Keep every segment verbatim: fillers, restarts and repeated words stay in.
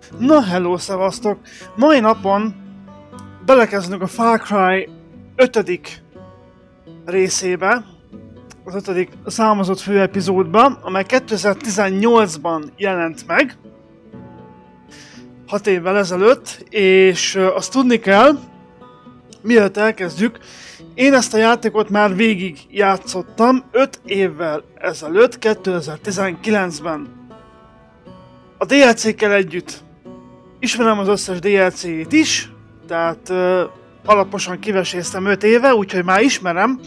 Na hello, szevasztok! Mai napon belekezdünk a Far Cry ötödik részébe, az ötödik számozott főepizódba, amely kétezer-tizennyolcban jelent meg, hat évvel ezelőtt, és azt tudni kell, mielőtt elkezdjük, én ezt a játékot már végig játszottam öt évvel ezelőtt, kétezer-tizenkilencben. A dé el cé-kkel együtt ismerem az összes dé el cé-jét is, tehát uh, alaposan kiveséztem öt éve, úgyhogy már ismerem.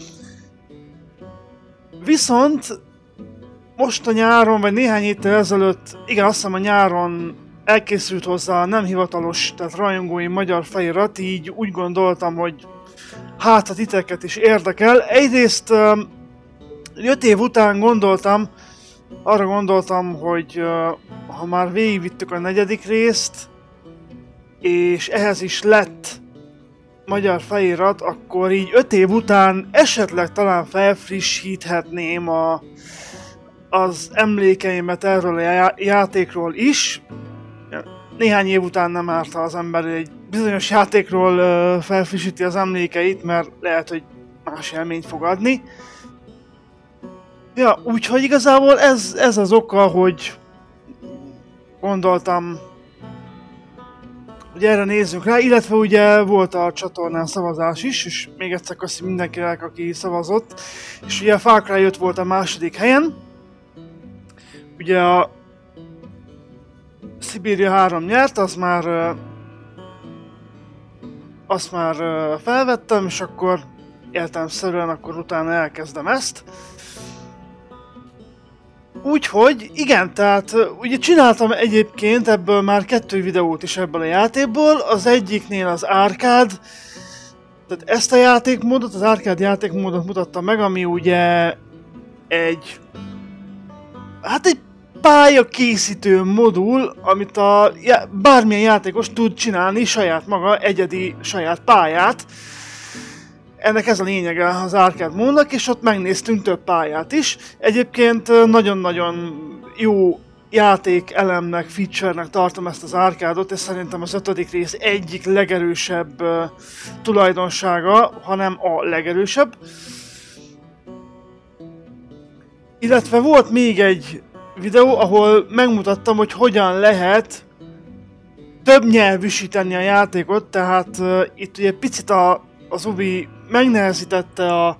Viszont most a nyáron, vagy néhány héttel ezelőtt, igen, azt hiszem a nyáron elkészült hozzá a nem hivatalos, tehát rajongói magyar felirat, így úgy gondoltam, hogy hát a titeket is érdekel. Egyrészt uh, öt év után gondoltam, arra gondoltam, hogy uh, ha már végigvittük a negyedik részt, és ehhez is lett magyar felirat, akkor így öt év után esetleg talán felfrissíthetném a, az emlékeimet erről a já játékról is. Néhány év után nem árt az ember egy bizonyos játékról uh, felfrissíti az emlékeit, mert lehet, hogy más élményt fog adni. Ja, úgyhogy igazából ez, ez az oka, hogy gondoltam, hogy erre nézzünk rá, illetve ugye volt a csatornán szavazás is, és még egyszer köszönöm mindenkinek, aki szavazott, és ugye a Far Cry öt volt a második helyen, ugye a Siberia három nyert, az már azt már felvettem, és akkor értelemszerűen akkor utána elkezdem ezt. Úgyhogy, igen, tehát ugye csináltam egyébként ebből már kettő videót is ebből a játékból, az egyiknél az arcade, tehát ezt a játékmódot, az arcade játékmódot mutattam meg, ami ugye egy, hát egy pályakészítő modul, amit a bármilyen játékos tud csinálni saját maga, egyedi saját pályát. Ennek ez a lényege az arcade módnak, és ott megnéztünk több pályát is. Egyébként nagyon-nagyon jó játék elemnek, feature-nek tartom ezt az arcade-ot, és szerintem az ötödik rész egyik legerősebb uh, tulajdonsága, hanem a legerősebb. Illetve volt még egy videó, ahol megmutattam, hogy hogyan lehet több nyelvűsíteni a játékot, tehát uh, itt ugye picit a, az Ubi megnehezítette a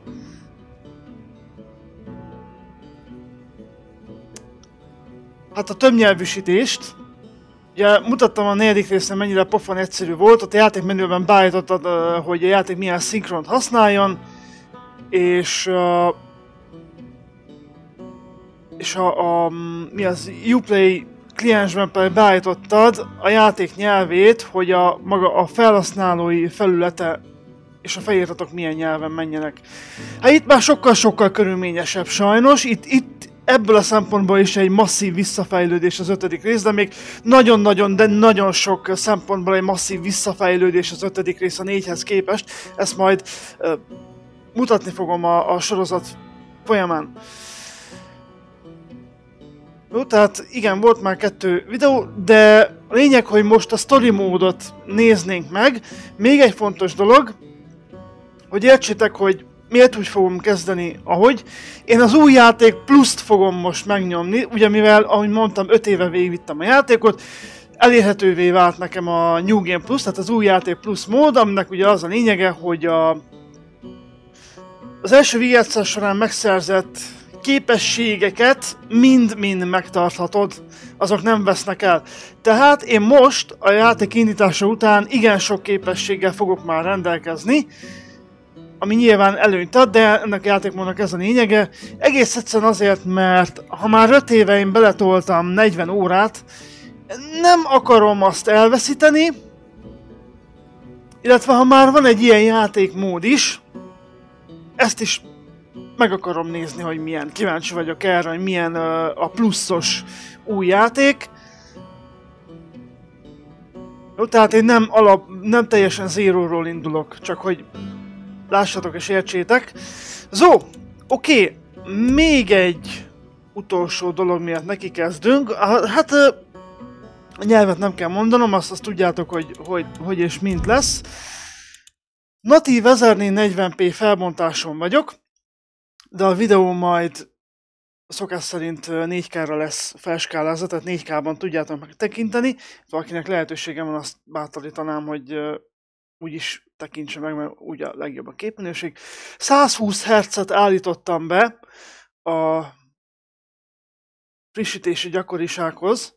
hát a többnyelvűsítést. Ugye mutattam a negyedik részen mennyire pofon egyszerű volt, ott a játékmenüben beállítottad, hogy a játék milyen szinkront használjon, és uh, és a, a mi az Uplay kliensben pedig beállítottad a játék nyelvét, hogy a maga a felhasználói felülete és a feliratatok milyen nyelven menjenek. Hát itt már sokkal-sokkal körülményesebb sajnos, itt, itt ebből a szempontból is egy masszív visszafejlődés az ötödik rész, de még nagyon-nagyon, de nagyon sok szempontból egy masszív visszafejlődés az ötödik rész a négyhez képest, ezt majd uh, mutatni fogom a, a sorozat folyamán. Jó, tehát igen, volt már kettő videó, de a lényeg, hogy most a story módot néznénk meg. Még egy fontos dolog, hogy értsétek, hogy miért úgy fogom kezdeni, ahogy. Én az új játék pluszt fogom most megnyomni, ugye mivel, ahogy mondtam, öt éve végigvittem a játékot, elérhetővé vált nekem a New Game Plus, tehát az új játék plusz mód, aminek ugye az a lényege, hogy a, az első végigjátszás során megszerzett képességeket mind-mind megtarthatod, azok nem vesznek el. Tehát én most a játék indítása után igen sok képességgel fogok már rendelkezni, ami nyilván előnyt ad, de ennek a játékmódnak ez a lényege. Egész egyszerűen azért, mert ha már öt éve én beletoltam negyven órát, nem akarom azt elveszíteni, illetve ha már van egy ilyen játékmód is, ezt is meg akarom nézni, hogy milyen. Kíváncsi vagyok erre, hogy milyen uh, a pluszos új játék. Jó, tehát én nem, alap, nem teljesen zéróról indulok, csak hogy lássatok és értsétek. Zó, oké, okay. Még egy utolsó dolog miatt neki kezdünk. Hát A nyelvet nem kell mondanom, azt, azt tudjátok, hogy, hogy, hogy és mint lesz. Natív ezernégyszáznegyven pé felbontáson vagyok, de a videó majd szokás szerint négy ká-ra lesz felskálázva, tehát négy ká-ban tudjátok megtekinteni. Akinek lehetősége van, azt bátorítanám, hogy úgyis tekintse meg, mert úgy a legjobb a képminőség. százhúsz hertzet állítottam be a frissítési gyakorisághoz,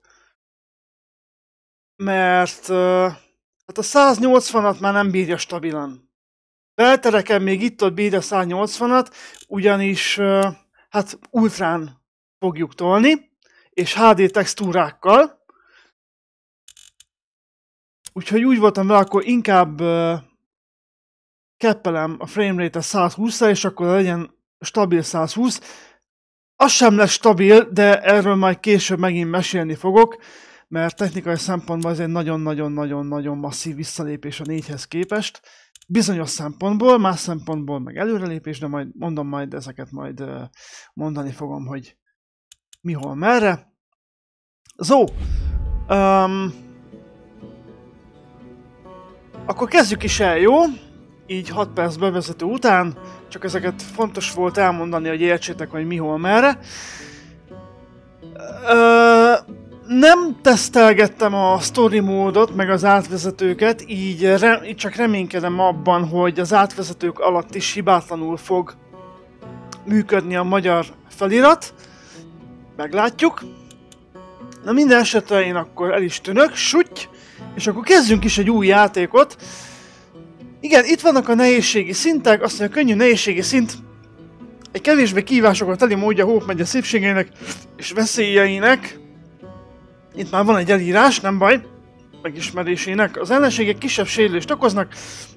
mert hát a száznyolcvanat már nem bírja stabilan. Beltereken még itt-ott bírja száznyolcvanat, ugyanis hát ultrán fogjuk tolni, és há dé textúrákkal. Úgyhogy úgy voltam vele, akkor inkább keppelem a framerate-et százhúszra, és akkor legyen stabil százhúsz. Az sem lesz stabil, de erről majd később megint mesélni fogok, mert technikai szempontból ez egy nagyon-nagyon-nagyon-nagyon masszív visszalépés a négyhez képest. Bizonyos szempontból, más szempontból meg előrelépés, de majd mondom, majd ezeket majd mondani fogom, hogy mi, hol, merre. Zó! Um, akkor kezdjük is el, jó? Így hat perc bevezető után, csak ezeket fontos volt elmondani, hogy értsétek, hogy mi, hol, merre. Uh, Nem tesztelgettem a story módot, meg az átvezetőket, így, re, így csak reménykedem abban, hogy az átvezetők alatt is hibátlanul fog működni a magyar felirat. Meglátjuk. Na minden esetre én akkor el is tűnök, sutty, és akkor kezdjünk is egy új játékot. Igen, itt vannak a nehézségi szintek, azt mondja, a könnyű nehézségi szint egy kevésbé kívásokat teli módja Hóp megye szépségeinek és veszélyeinek. Itt már van egy elírás, nem baj, megismerésének. Az ellenségek kisebb sérülést okoznak.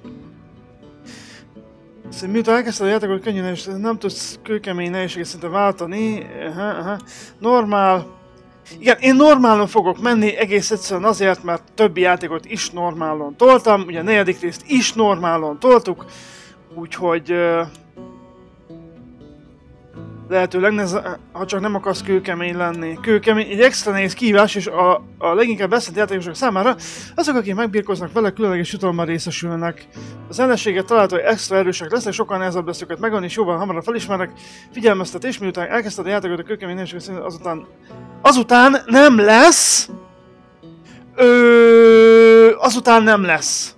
Szóval miután elkezdted a játékot, könnyű nehézség, nem tudsz kőkemény nehézséget szinte váltani. Aha, aha. Normál. Igen, én normálon fogok menni, egész egyszerűen azért, mert többi játékot is normálon toltam. Ugye a negyedik részt is normálon toltuk, úgyhogy... Uh, lehetőleg, ha csak nem akarsz kőkemény lenni. Kőkemény, egy extra nehéz kihívás, és a, a leginkább beszélt játékosok számára azok, akik megbírkoznak vele, különleges jutalommal részesülnek. Az ellenséget található, hogy extra erősek lesznek, sokkal nehezebb lesz őket megölni, és jóval hamarabb felismernek. Figyelmeztetés, miután elkezdted a játékot a kőkemény nehézség, azután... Azután nem lesz... Ö... Azután nem lesz.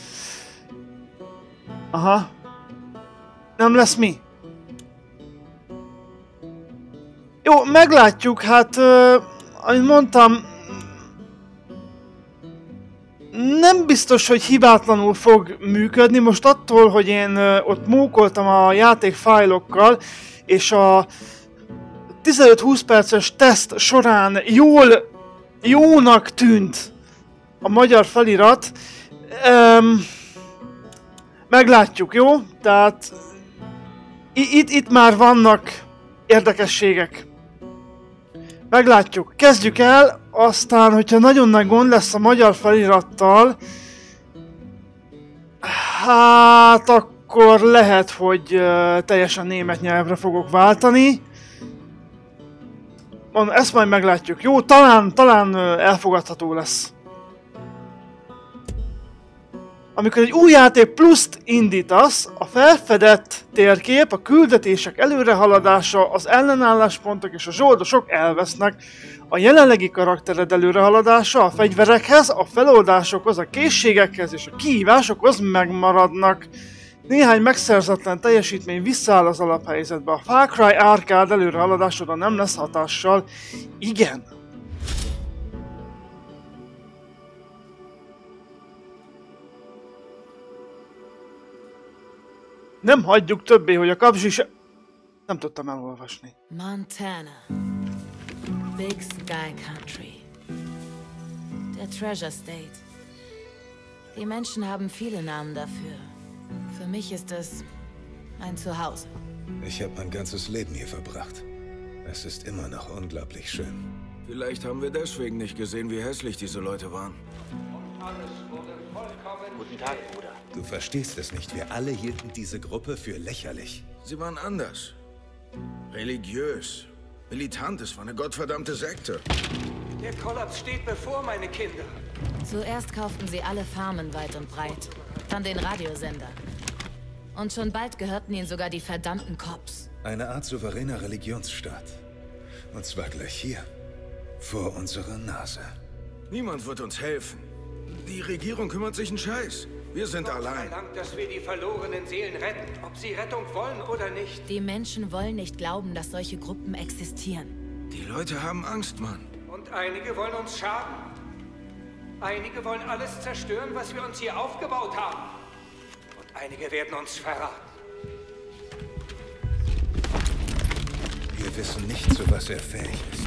Aha. Nem lesz mi? Jó, meglátjuk, hát, uh, ahogy mondtam, nem biztos, hogy hibátlanul fog működni. Most attól, hogy én uh, ott mókoltam a játékfájlokkal, és a tizenöt-húsz perces teszt során jól, jónak tűnt a magyar felirat, um, meglátjuk, jó? Tehát itt, itt már vannak érdekességek. Meglátjuk. Kezdjük el, aztán, hogyha nagyon nagy gond lesz a magyar felirattal, hát akkor lehet, hogy uh, teljesen német nyelvre fogok váltani. Mondom, ezt majd meglátjuk. Jó, talán, talán uh, elfogadható lesz. Amikor egy új játék pluszt indítasz, a felfedett térkép, a küldetések előrehaladása, az ellenálláspontok és a zsoldosok elvesznek. A jelenlegi karaktered előrehaladása a fegyverekhez, a feloldásokhoz, a készségekhez és a kihívásokhoz megmaradnak. Néhány megszerzetlen teljesítmény visszaáll az alaphelyzetbe. A Far Cry Arcade előrehaladásodra nem lesz hatással. Igen. Nem hagyjuk többé, hogy a kapzsi se... Nem tudtam elolvasni. Montana. Big Sky Country. Der Treasure State. Die Menschen haben viele Namen dafür. Für mich ist es ein Zuhause. Ich habe mein ganzes Leben hier verbracht. Es ist immer noch unglaublich schön. Vielleicht haben wir deswegen nicht gesehen, wie hässlich diese Leute waren. Guten Tag, Bruder. Du verstehst es nicht. Wir alle hielten diese Gruppe für lächerlich. Sie waren anders. Religiös. Militant. Es war eine gottverdammte Sekte. Der Kollaps steht bevor, meine Kinder. Zuerst kauften sie alle Farmen weit und breit, dann den Radiosender. Und schon bald gehörten ihnen sogar die verdammten Cops. Eine Art souveräner Religionsstaat. Und zwar gleich hier, vor unserer Nase. Niemand wird uns helfen. Die Regierung kümmert sich einen Scheiß. Wir sind Gott allein. verlangt, dass wir die verlorenen Seelen retten, ob sie Rettung wollen oder nicht. Die Menschen wollen nicht glauben, dass solche Gruppen existieren. Die Leute haben Angst, Mann. Und einige wollen uns schaden. Einige wollen alles zerstören, was wir uns hier aufgebaut haben. Und einige werden uns verraten. Wir wissen nicht, zu was er fähig ist.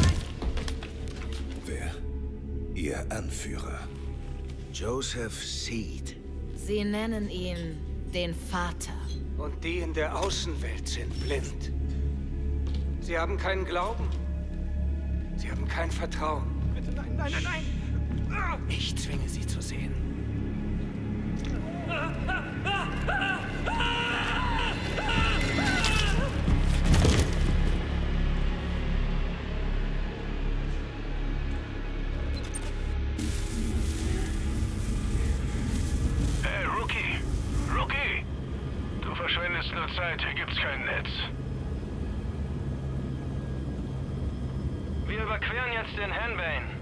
Wer? Ihr Anführer. Joseph Seed. Sie nennen ihn den Vater. Und die in der Außenwelt sind blind. Sie haben keinen Glauben. Sie haben kein Vertrauen. Bitte nein, nein, nein, nein! Ich zwinge sie zu sehen. Hey, Rookie! Rookie! Du verschwendest nur Zeit, hier gibt's kein Netz. Wir überqueren jetzt den Henbane.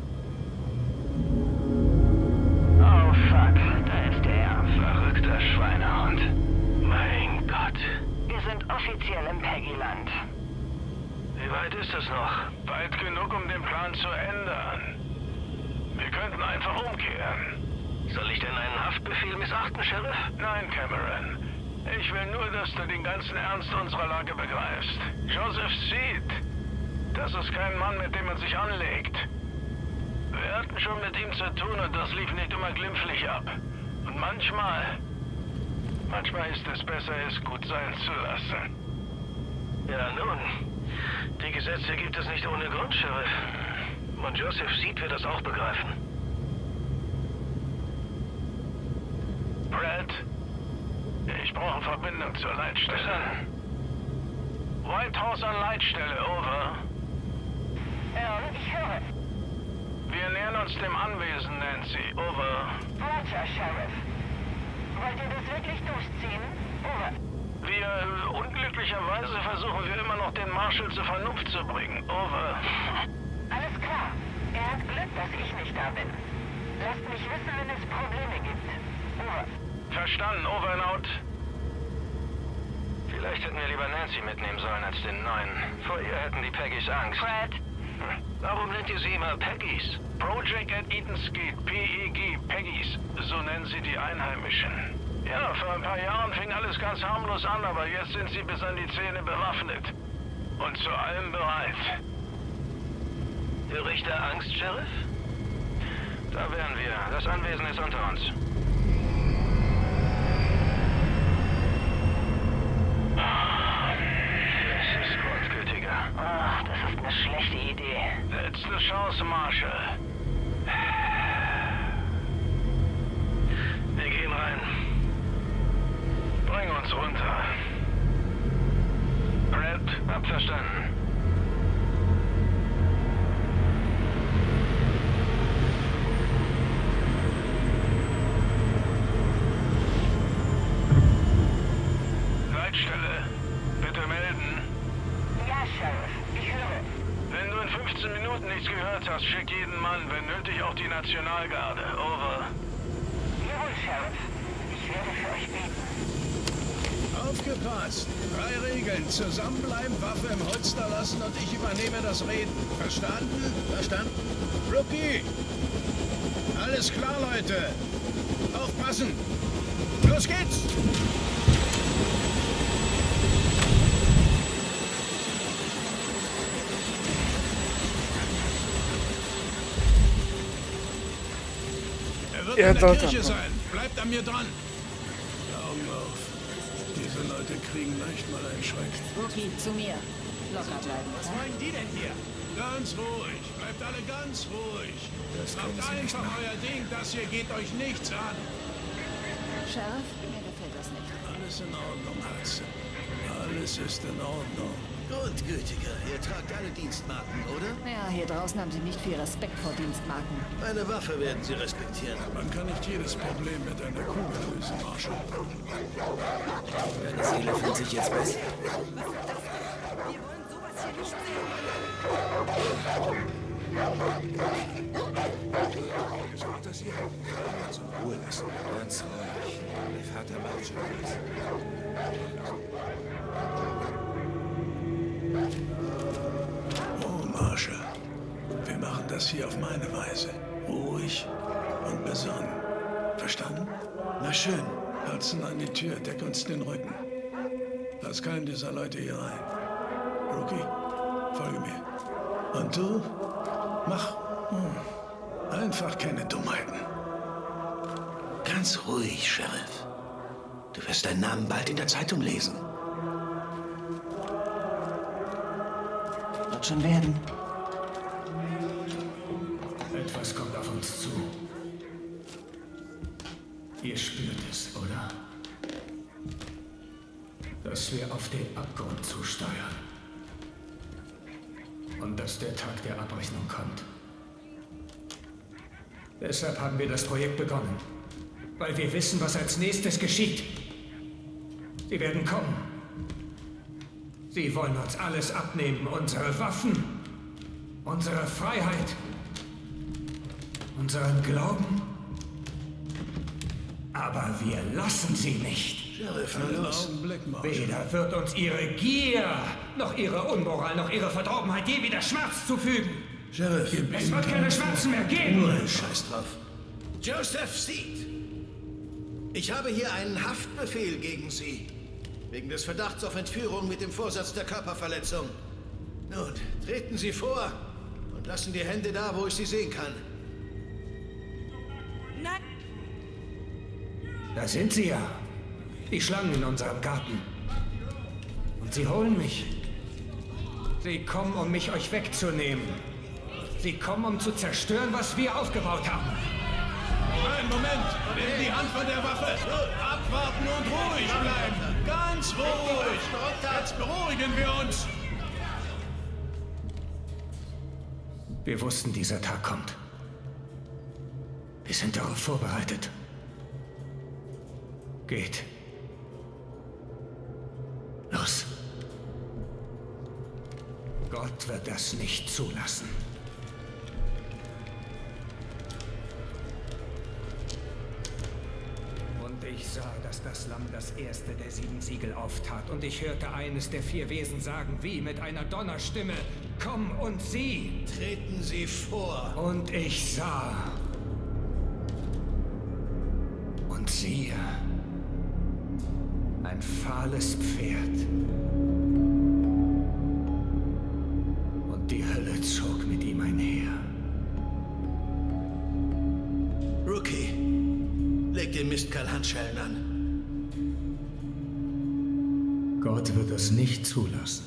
Oh fuck, da ist er. Verrückter Schweinehund. Mein Gott. Wir sind offiziell im Peggyland. Wie weit ist es noch? Weit genug, um den Plan zu ändern. Wir könnten einfach umkehren. Soll ich denn einen Haftbefehl missachten, Sheriff? Nein, Cameron. Ich will nur, dass du den ganzen Ernst unserer Lage begreifst. Joseph Seed. Das ist kein Mann, mit dem man sich anlegt. Wir hatten schon mit ihm zu tun und das lief nicht immer glimpflich ab. Und manchmal... Manchmal ist es besser, es gut sein zu lassen. Ja, nun. Die Gesetze gibt es nicht ohne Grund, Sheriff. Und Joseph Seed wird das auch begreifen. Brad, ich brauche Verbindung zur Leitstelle. White House an Leitstelle, over. Ja, ich höre. Wir nähern uns dem Anwesen, Nancy, over. Roger, Sheriff. Wollt ihr das wirklich durchziehen? Over. Wir, unglücklicherweise versuchen wir immer noch den Marshal zur Vernunft zu bringen, over. Alles klar. Er hat Glück, dass ich nicht da bin. Lasst mich wissen, wenn es Probleme gibt. Over. Verstanden, over and out. Vielleicht hätten wir lieber Nancy mitnehmen sollen als den neuen. Vor ihr hätten die Peggys Angst. Fred! Warum nennt ihr sie immer Peggys? Project at Eden's Gate, P E G, Peggys, so nennen sie die Einheimischen. Ja, vor ein paar Jahren fing alles ganz harmlos an, aber jetzt sind sie bis an die Zähne bewaffnet. Und zu allem bereit. Höre ich da Angst, Sheriff? Da wären wir. Das Anwesen ist unter uns. Das ist grundgültiger. Ach, das ist eine schlechte Idee. Letzte Chance, Marshal. Wir gehen rein. Bring uns runter. Brad, hab verstanden. Leitstelle, bitte melden. Ja, Sheriff, ich höre. Wenn du in fünfzehn Minuten nichts gehört hast, schick jeden Mann, wenn nötig auch die Nationalgarde. Over. Jawohl, Sheriff. Ich werde für euch beten. Aufgepasst! Drei Regeln. Zusammenbleiben, Waffe im Holster lassen und ich übernehme das Reden. Verstanden? Verstanden? Rookie! Alles klar, Leute! Aufpassen! Los geht's! Er wird Ja, in der dort Kirche dann. sein. Bleibt an mir dran. Augen auf. Diese Leute kriegen leicht mal einen Schreck. Rookie, zu mir. Locker bleiben. Was meinen die denn hier? Ganz ruhig. Bleibt alle ganz ruhig. Macht einfach euer Ding. Das hier geht euch nichts an. Sheriff, mir gefällt das nicht. Alles in Ordnung, Hudson. Alles ist in Ordnung. Grundgütiger, ihr tragt alle Dienstmarken, oder? Ja, hier draußen haben sie nicht viel Respekt vor Dienstmarken. Eine Waffe werden sie respektieren. Man kann nicht jedes Problem mit einer Kugel lösen, Marshall. Deine Seele fühlt sich jetzt besser. Wir wollen sowas hier nicht sehen. Was macht das hier? Uns in Ruhe lassen. Ganz ruhig. Der Vater macht schon was. Oh, Marshall. Wir machen das hier auf meine Weise. Ruhig und besonnen. Verstanden? Na schön. Hudson an die Tür, deck uns den Rücken. Lass keinen dieser Leute hier rein. Rookie, folge mir. Und du? Mach hm, einfach keine Dummheiten. Ganz ruhig, Sheriff. Du wirst deinen Namen bald in der Zeitung lesen. Wird schon werden. Etwas kommt auf uns zu. Ihr spürt es, oder? Dass wir auf den Abgrund zusteuern. Und dass der Tag der Abrechnung kommt. Deshalb haben wir das Projekt begonnen. Weil wir wissen, was als nächstes geschieht. Sie werden kommen. Sie wollen uns alles abnehmen. Unsere Waffen. Unsere Freiheit. Unseren Glauben. Aber wir lassen sie nicht. Sheriff, einen Augenblick, Marshall. Weder wird uns ihre Gier, noch ihre Unmoral, noch ihre Verdorbenheit je wieder Schmerz zufügen. Sheriff, Es wird keine Schmerzen mehr geben. Scheiß drauf. Joseph Seed. Ich habe hier einen Haftbefehl gegen Sie. Wegen des Verdachts auf Entführung mit dem Vorsatz der Körperverletzung. Nun, treten Sie vor und lassen die Hände da, wo ich sie sehen kann. Nein! Da sind sie ja. Die Schlangen in unserem Garten. Und sie holen mich. Sie kommen, um mich euch wegzunehmen. Sie kommen, um zu zerstören, was wir aufgebaut haben. Einen Moment! Nimm die Hand von der Waffe! Abwarten und ruhig bleiben! Ganz ruhig! Jetzt beruhigen wir uns! Wir wussten, dieser Tag kommt. Wir sind darauf vorbereitet. Geht. Los. Gott wird das nicht zulassen. Und ich sah, dass das Lamm das erste der sieben Siegel auftat. Und ich hörte eines der vier Wesen sagen, wie mit einer Donnerstimme, komm und sieh. Treten Sie vor. Und ich sah. Und siehe. Ein fahles Pferd. Und die Hölle zog mit ihm einher. Rookie, leg dem Mistkerl Handschellen an. Gott wird es nicht zulassen.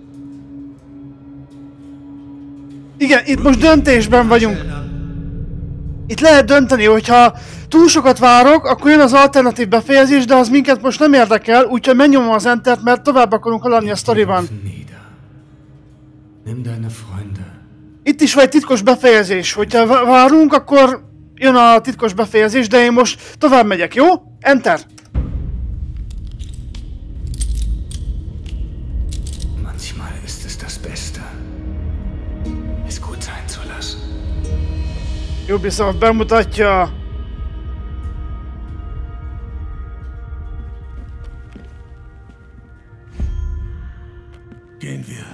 Igen, itt most döntésben vagyunk. Itt lehet dönteni, hogyha túl sokat várok, akkor jön az alternatív befejezés, de az minket most nem érdekel, úgyhogy megnyomom az Entert, mert tovább akarunk haladni a sztoriban. Itt is van egy titkos befejezés, hogyha várunk, akkor jön a titkos befejezés, de én most tovább megyek, jó? Enter! Manchmal ist es das Beste, es gut sein zu lassen. Ubisoft bemutatja. Gehen wir.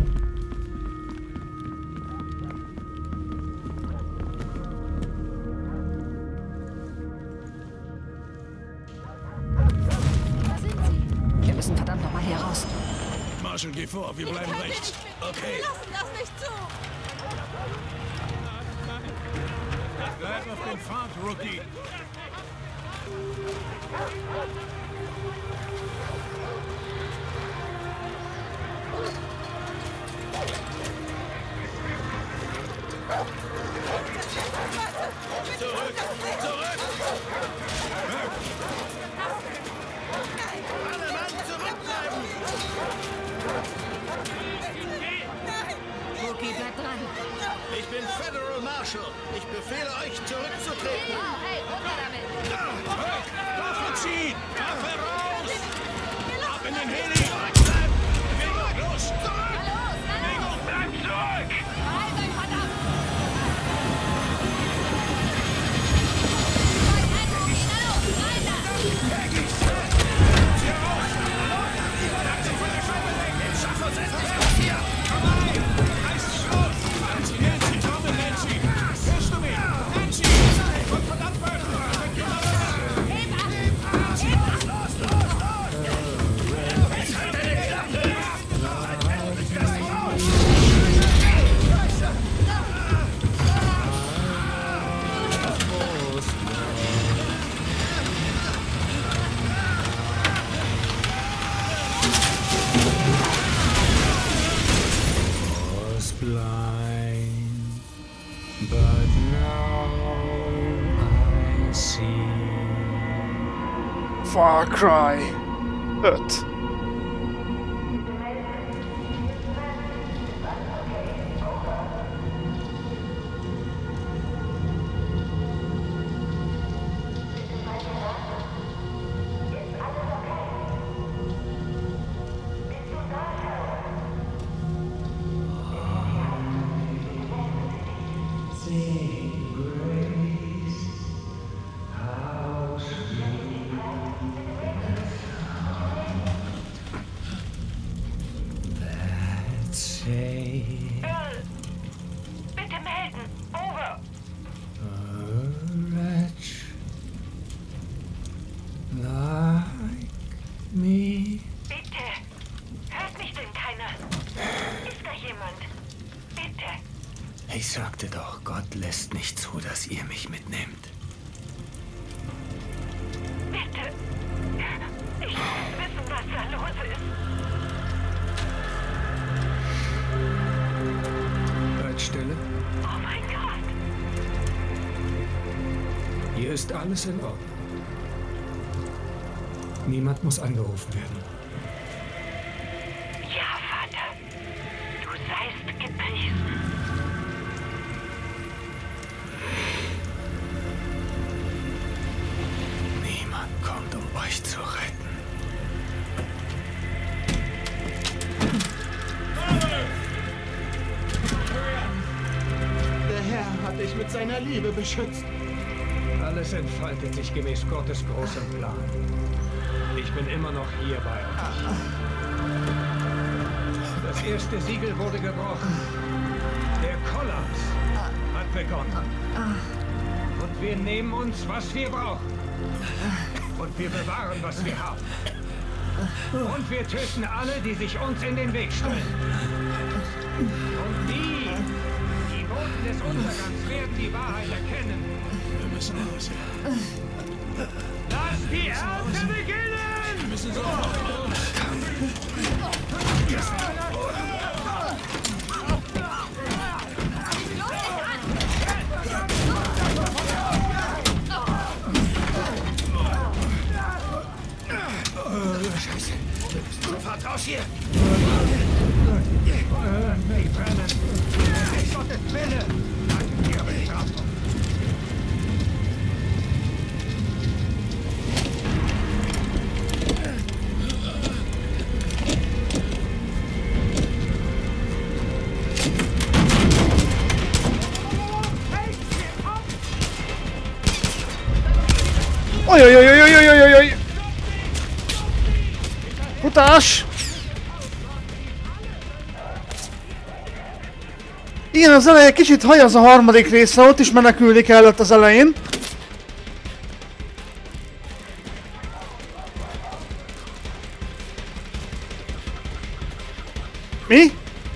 Wir müssen verdammt nochmal hier raus. Marshall, geh vor, wir bleiben rechts. Okay. Lassen das nicht zu! Bleib auf dem Pfad, Rookie. Zurück! Zurück! Alle Mann zurückbleiben! schon. Ich befehle euch, zurückzutreten. Oh, hey, runter damit! Waffe ziehen! Waffe raus! Ab in den Heli! Bewegung, los! Zurück! Bewegung, bleib zurück! Halt euch verdammt! Far Cry öt. Bitte melden. Over. Like me. Bitte. Hört mich denn keiner? Ist da jemand? Bitte. Ich sagte doch, Gott lässt nicht zu, dass ihr mich mitnehmt. Bitte. Ich muss wissen, was da los ist. Stelle. Oh mein Gott. Hier ist alles in Ordnung. Niemand muss angerufen werden. Ja, Vater. Du seist gepriesen. Niemand kommt, um euch zu retten. Hat dich mit seiner Liebe beschützt. Alles entfaltet sich gemäß Gottes großem Plan. Ich bin immer noch hier bei euch. Das erste Siegel wurde gebrochen. Der Kollaps hat begonnen. Und wir nehmen uns, was wir brauchen. Und wir bewahren, was wir haben. Und wir töten alle, die sich uns in den Weg stellen. Und die Boten des Untergangs werden die Wahrheit erkennen. Wir müssen raus. Lass die Ernte beginnen! Wir müssen sofort raus. Scheiße. Sofort raus hier! Wir brennen. Gottes Wille! Danke dir, Bestrafung. Oj, oj, oj, oj, oj, oj, oj! Futás! Igen, az eleje kicsit hajaz a harmadik részre, ott is menekülni kellett az elején. Mi?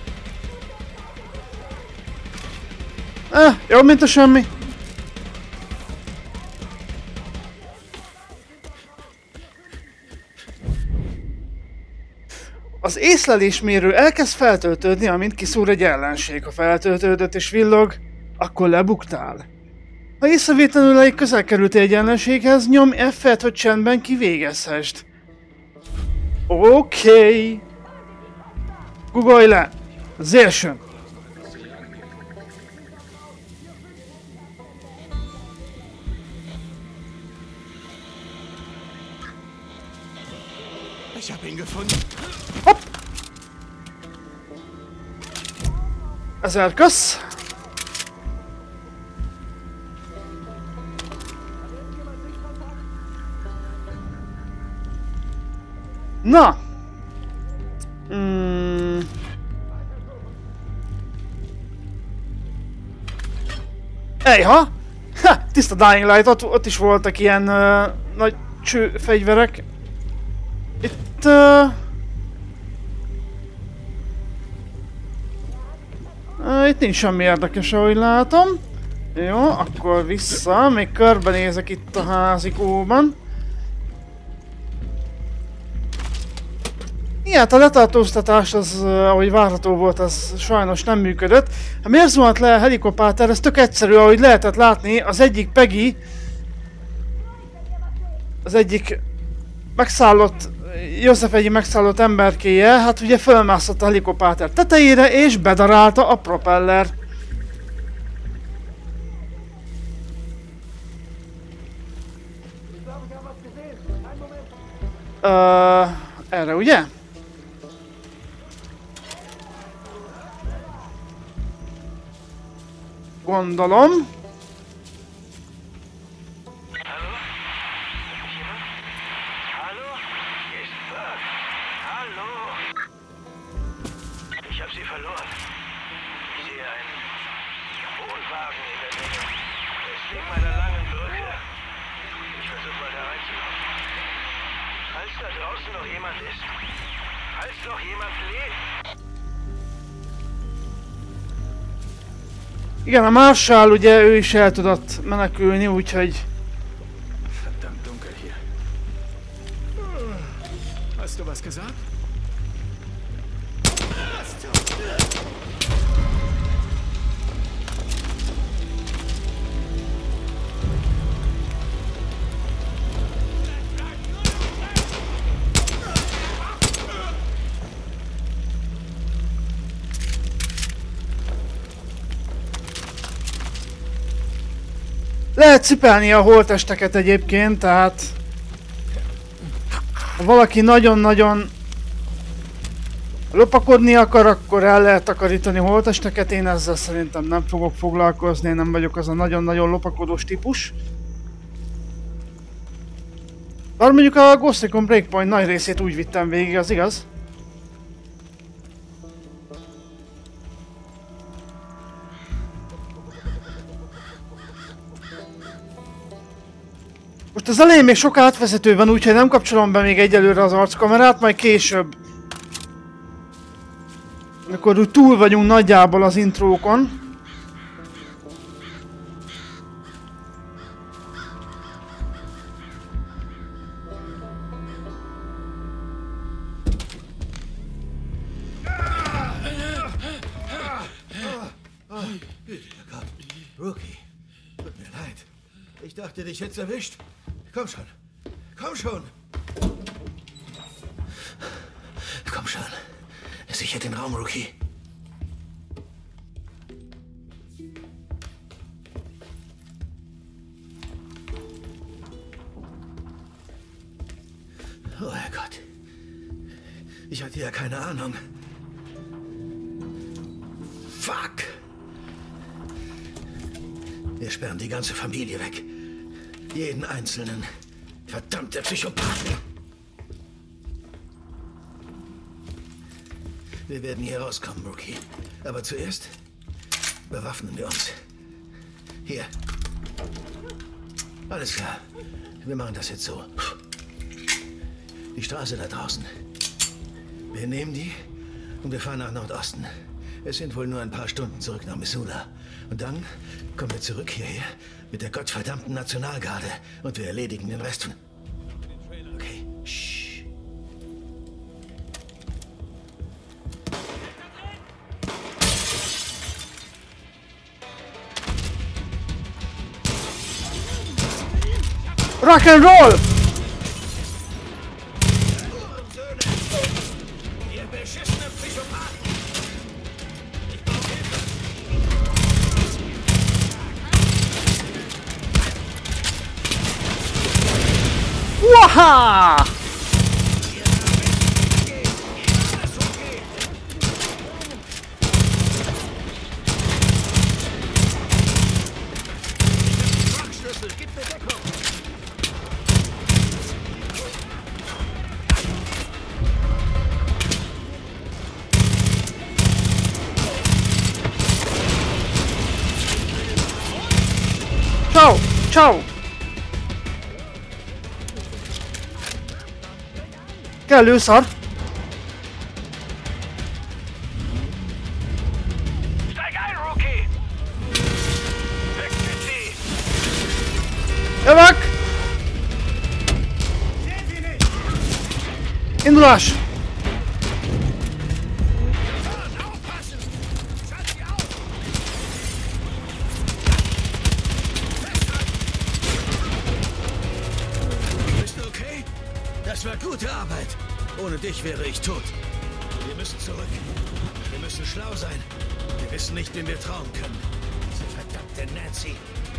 Ah, jobb, mint a semmi. Az észlelésmérő elkezd feltöltődni, amint kiszúr egy ellenség. Ha feltöltődött és villog, akkor lebuktál. Ha észrevétlenül elég közel kerültél egy ellenséghez, nyomj F et, hogy csendben kivégezhessd. Oké. Okay. Googolj le. Sehr schön. Ich habe ihn gefunden. Hopp! Ezer kösz! Na! Mm. Ejha! Ha! Tiszta Dying Light, ott, ott is voltak ilyen uh, nagy cső fegyverek. Itt... Uh, uh, itt nincs semmi érdekes, ahogy látom. Jó, akkor vissza, még körbenézek itt a házikóban. Igen, hát a letartóztatás, az, ahogy várható volt, az sajnos nem működött. Hát miért zuhant le a helikopter? Ez tök egyszerű, ahogy lehetett látni, az egyik Peggy, az egyik megszállott, Joseph egyik megszállott emberkéje, hát ugye fölmászott a helikopter tetejére, és bedarálta a propeller. Uh, erre ugye? Gondolom. Hallo? Jemand? Hallo? Hier ist Burke. Hallo? Ich habe Sie verloren. Ich sehe einen Wohnwagen in der Nähe. Er ist wegen meiner langen Brücke. Ich versuche mal da reinzulaufen. Falls da draußen noch jemand ist. Falls noch jemand lebt. Igen, a Marshall ugye ő is el tudott menekülni, úgyhogy... Verdammt dunkel hier. Hast du was gesagt? Lehet cipelni a holttesteket egyébként, tehát... Ha valaki nagyon-nagyon lopakodni akar, akkor el lehet takarítani holttesteket. Én ezzel szerintem nem fogok foglalkozni, nem vagyok az a nagyon-nagyon lopakodós típus. Bár mondjuk a Ghost Recon Breakpoint nagy részét úgy vittem végig, az igaz? Most az elején még sok átvezető van, úgyhogy nem kapcsolom be még egyelőre az arckamerát, majd később. Amikor úgy túl vagyunk nagyjából az intrókon. Rookie, tut mir leid. Ich dachte, dich hätt's erwischt. Komm schon. Komm schon. Komm schon. Sicher den Raum, Rookie. Oh Herrgott. Ich hatte ja keine Ahnung. Fuck. Wir sperren die ganze Familie weg. Jeden einzelnen. Verdammte Psychopathen. Wir werden hier rauskommen, Rookie. Aber zuerst bewaffnen wir uns. Hier. Alles klar. Wir machen das jetzt so. Die Straße da draußen. Wir nehmen die und wir fahren nach Nordosten. Es sind wohl nur ein paar Stunden zurück nach Missoula. Und dann kommen wir zurück hierher mit der gottverdammten Nationalgarde und wir erledigen den Rest von... Okay, shh. Rock and roll! Waha! Ciao! Ciao! Kellő szar! Steig ein, Rookie! Weg mit sie! Jövök! Indulás! Bist du okay? Das war gute Arbeit. Ohne dich wäre ich tot. Wir müssen zurück. Wir müssen schlau sein. Wir wissen nicht, wem wir trauen können. Diese verdammte Nancy.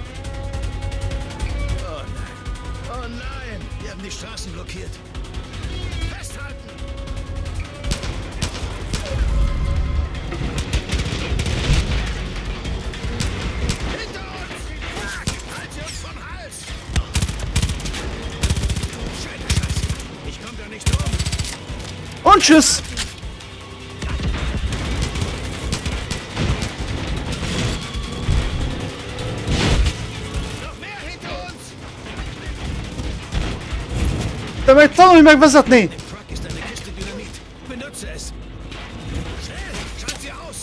Oh nein. Oh nein. Wir haben die Straßen blockiert. Festhalten! Hinter uns! Fuck! Halt sie uns vom Hals! Scheiße, Scheiße. Ich komm da nicht rum. Und tschüss! Noch mehr hinter uns! De meg tanulj meg vezetni! Im Truck ist eine Kiste Dynamit. Benutze es. Schnell! Schalt sie aus!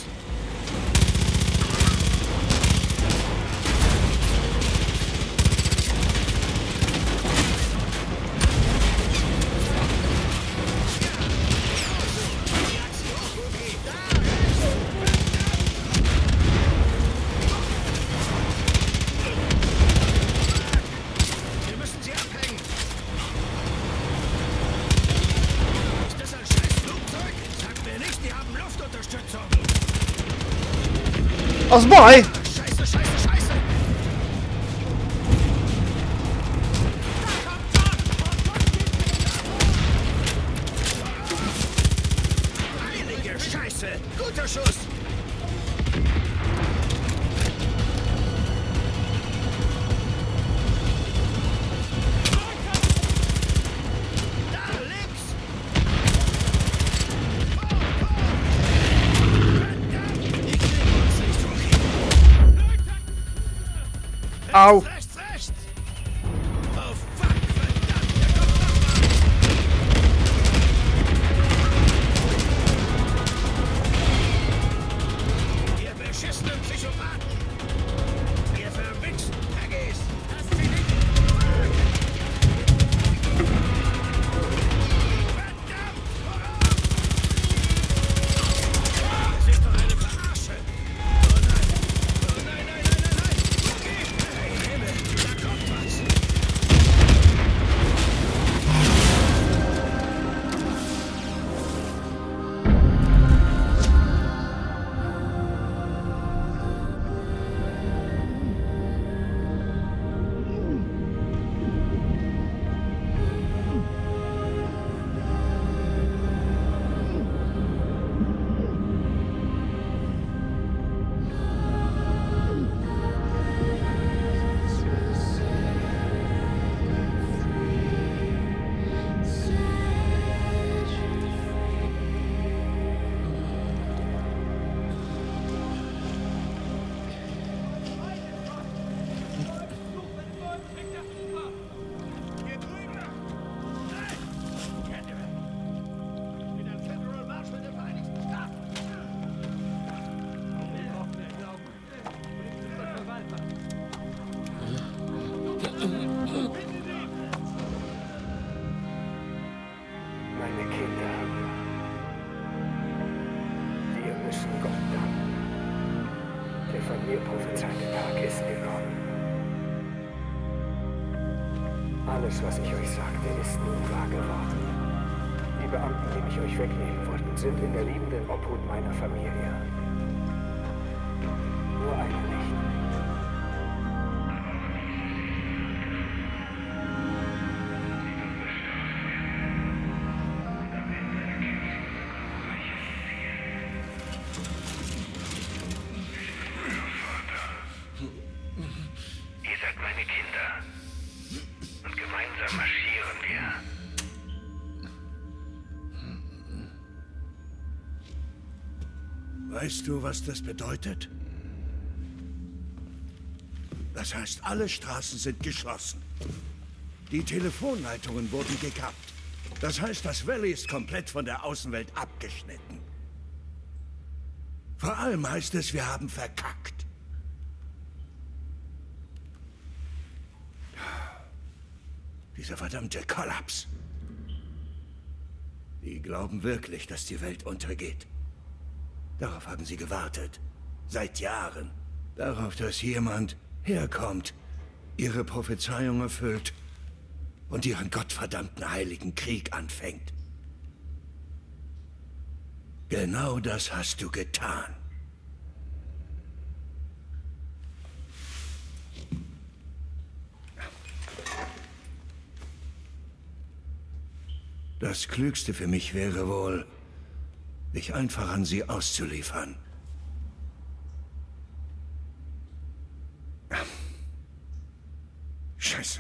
Wir müssen sie abhängen. Ist das ein scheiß Flugzeug? Sag mir nicht, die haben Luftunterstützung. Az baj! Scheiße, scheiße, scheiße! Heilige Scheiße! Guter Schuss! Da, links! Ich kriege uns nicht, Rookie! Au! Rechts, rechts! Oh, fuck, verdammt! Der kommt nochmal! Ihr beschissenen Psychopathen! Ihr verwichsten Peggies! Lasst sie nicht! Verdammt! Das ist doch eine Verarsche! Oh nein! Oh nein, nein, nein, nein, nein! Okay! Hey, Himmel! Da kommt was! Meine Kinder. Wir müssen Gott danken. Der von mir prophezeite Tag ist gekommen. Alles, was ich euch sagte, ist nun wahr geworden. Die Beamten, die mich euch wegnehmen wollten, sind in der liebenden Obhut meiner Familie. Nur einer nicht. Ihr seid meine Kinder. Und gemeinsam marschieren wir. Weißt du, was das bedeutet? Das heißt, alle Straßen sind geschlossen. Die Telefonleitungen wurden gekappt. Das heißt, das Valley ist komplett von der Außenwelt abgeschnitten. Vor allem heißt es, wir haben verkackt. Dieser verdammte Kollaps. Die glauben wirklich, dass die Welt untergeht. Darauf haben sie gewartet. Seit Jahren. Darauf, dass jemand herkommt, ihre Prophezeiung erfüllt und ihren gottverdammten heiligen Krieg anfängt. Genau das hast du getan. Das Klügste für mich wäre wohl, dich einfach an sie auszuliefern. Scheiße.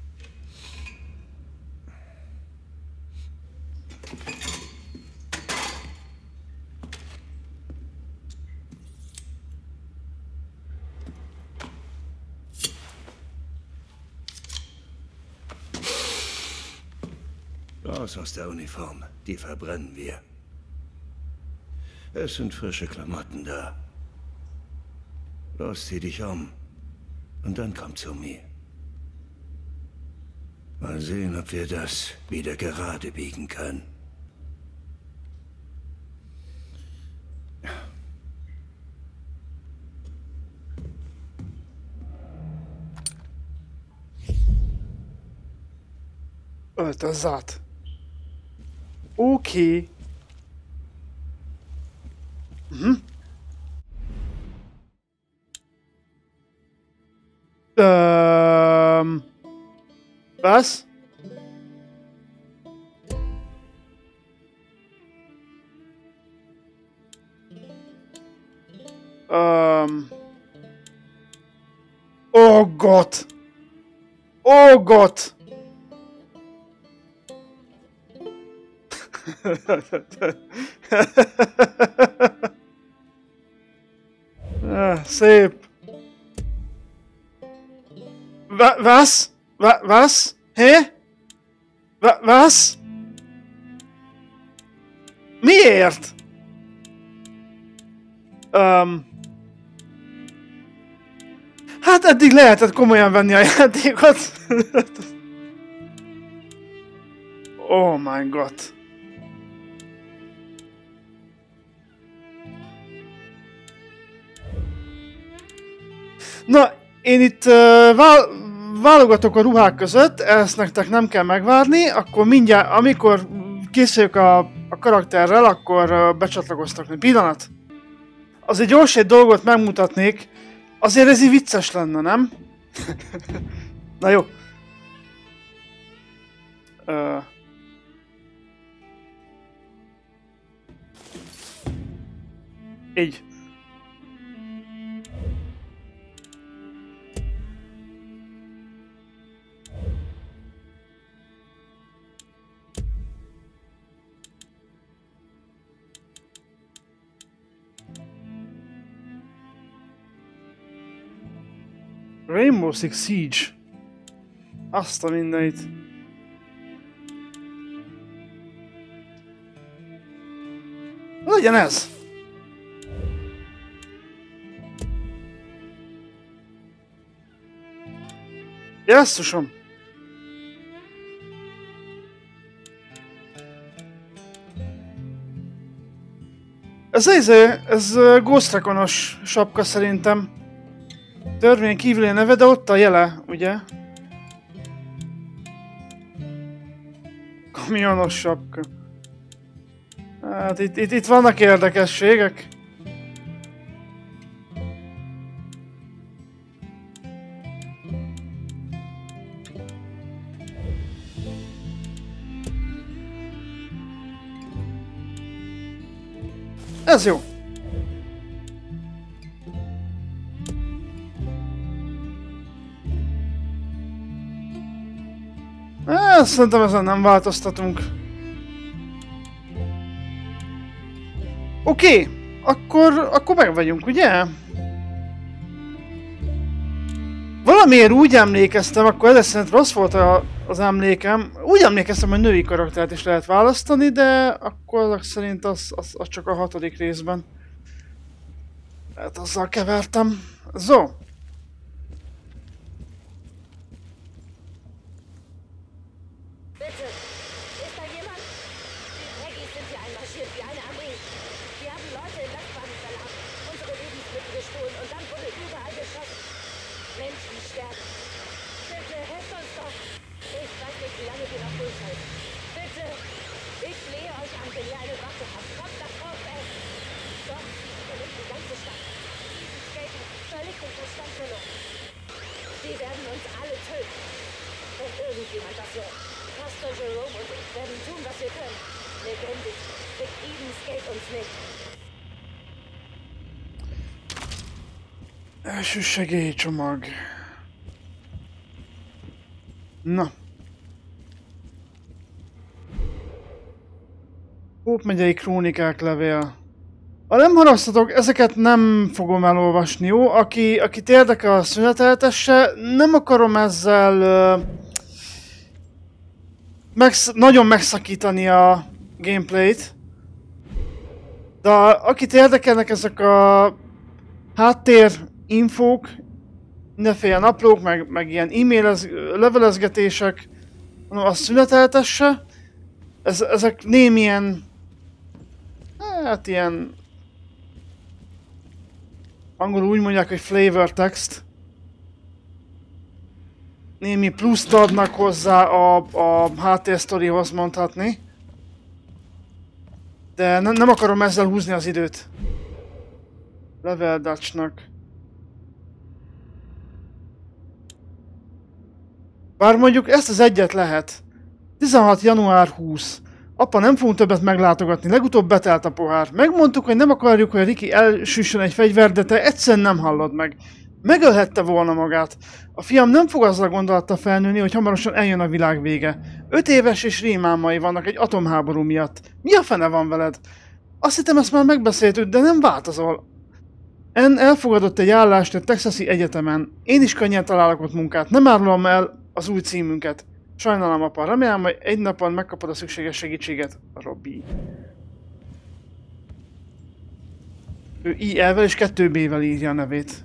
Raus aus der Uniform. Die verbrennen wir. Es sind frische Klamotten da. Los, zieh dich um. Und dann komm zu mir. Mal sehen, ob wir das wieder gerade biegen können. Alter, satt. Okay. Mhm. Ähm. Was? Ähm. Oh Gott. Oh Gott. Ah, szép. Wa was? Wa was? Hé? Wa was? Miért? Um, hát eddig lehetett komolyan venni a játékot. Oh my god. Na, én itt uh, vál válogatok a ruhák között, ezt nektek nem kell megvárni, akkor mindjárt, amikor készüljük a, a karakterrel, akkor uh, becsatlakoztak. Egy pillanat. Azért gyors egy dolgot megmutatnék, azért ez így vicces lenne, nem? Na jó. Uh. Így. Rainbow Six Siege. Azt a mindenit. Legyen ez! Jesszusom! Ez ez, ez Ghost Recon-os sapka szerintem. Törvény kívüli neve, de ott a jele, ugye? Kamionos sapka. Hát itt, itt, itt vannak érdekességek. Ez jó. Eh, szerintem ezen nem változtatunk. Oké, okay, akkor, akkor meg vagyunk, ugye? valamiért úgy emlékeztem, akkor ezek szerint rossz volt a, az emlékem, úgy emlékeztem, hogy női karaktert is lehet választani, de akkor ezek szerint az, az, az csak a hatodik részben. Hát azzal kevertem. Zo. Első segélycsomag. Na. Hóp megyei krónikák levél. Ha nem haragsztatok, ezeket nem fogom elolvasni, jó? Aki, akit érdekel a szüneteltesse, nem akarom ezzel uh, megsz nagyon megszakítani a gameplayt. De akit érdekelnek ezek a háttér infók, mindenféle naplók, meg, meg ilyen e-mail levelezgetések, a szüneteltesse. Ez, ezek némilyen, hát ilyen, angolul úgy mondják, hogy flavor text. Némi pluszt adnak hozzá a, a háttérsztorihoz mondhatni. De ne, nem akarom ezzel húzni az időt. Level Dutchnak. Bár mondjuk ezt az egyet lehet. tizenhat január huszadika. Apa, nem fogunk többet meglátogatni, legutóbb betelt a pohár. Megmondtuk, hogy nem akarjuk, hogy Ricky elsüssön egy fegyvert, de te egyszerűen nem hallod meg. Megölhette volna magát. A fiam nem fog azzal gondolattal felnőni, hogy hamarosan eljön a világ vége. Öt éves és rémálmai vannak egy atomháború miatt. Mi a fene van veled? Azt hittem, ezt már megbeszéltük, de nem változol. En elfogadott egy állást a Texasi Egyetemen. Én is könnyen találok ott munkát. Nem árulom el az új címünket. Sajnálom, apa. Remélem, hogy egy napon megkapod a szükséges segítséget, Robbie. Ő I E-vel és kettő B-vel írja a nevét.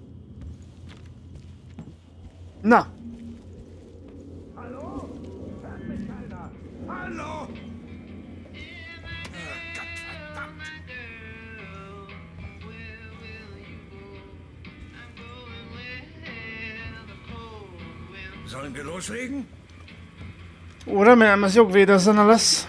Na. Hallo? Hört mich keiner? Hallo? Gottverdammt. Sollen wir loslegen? Ó, remélem ez jogvédőzene lesz.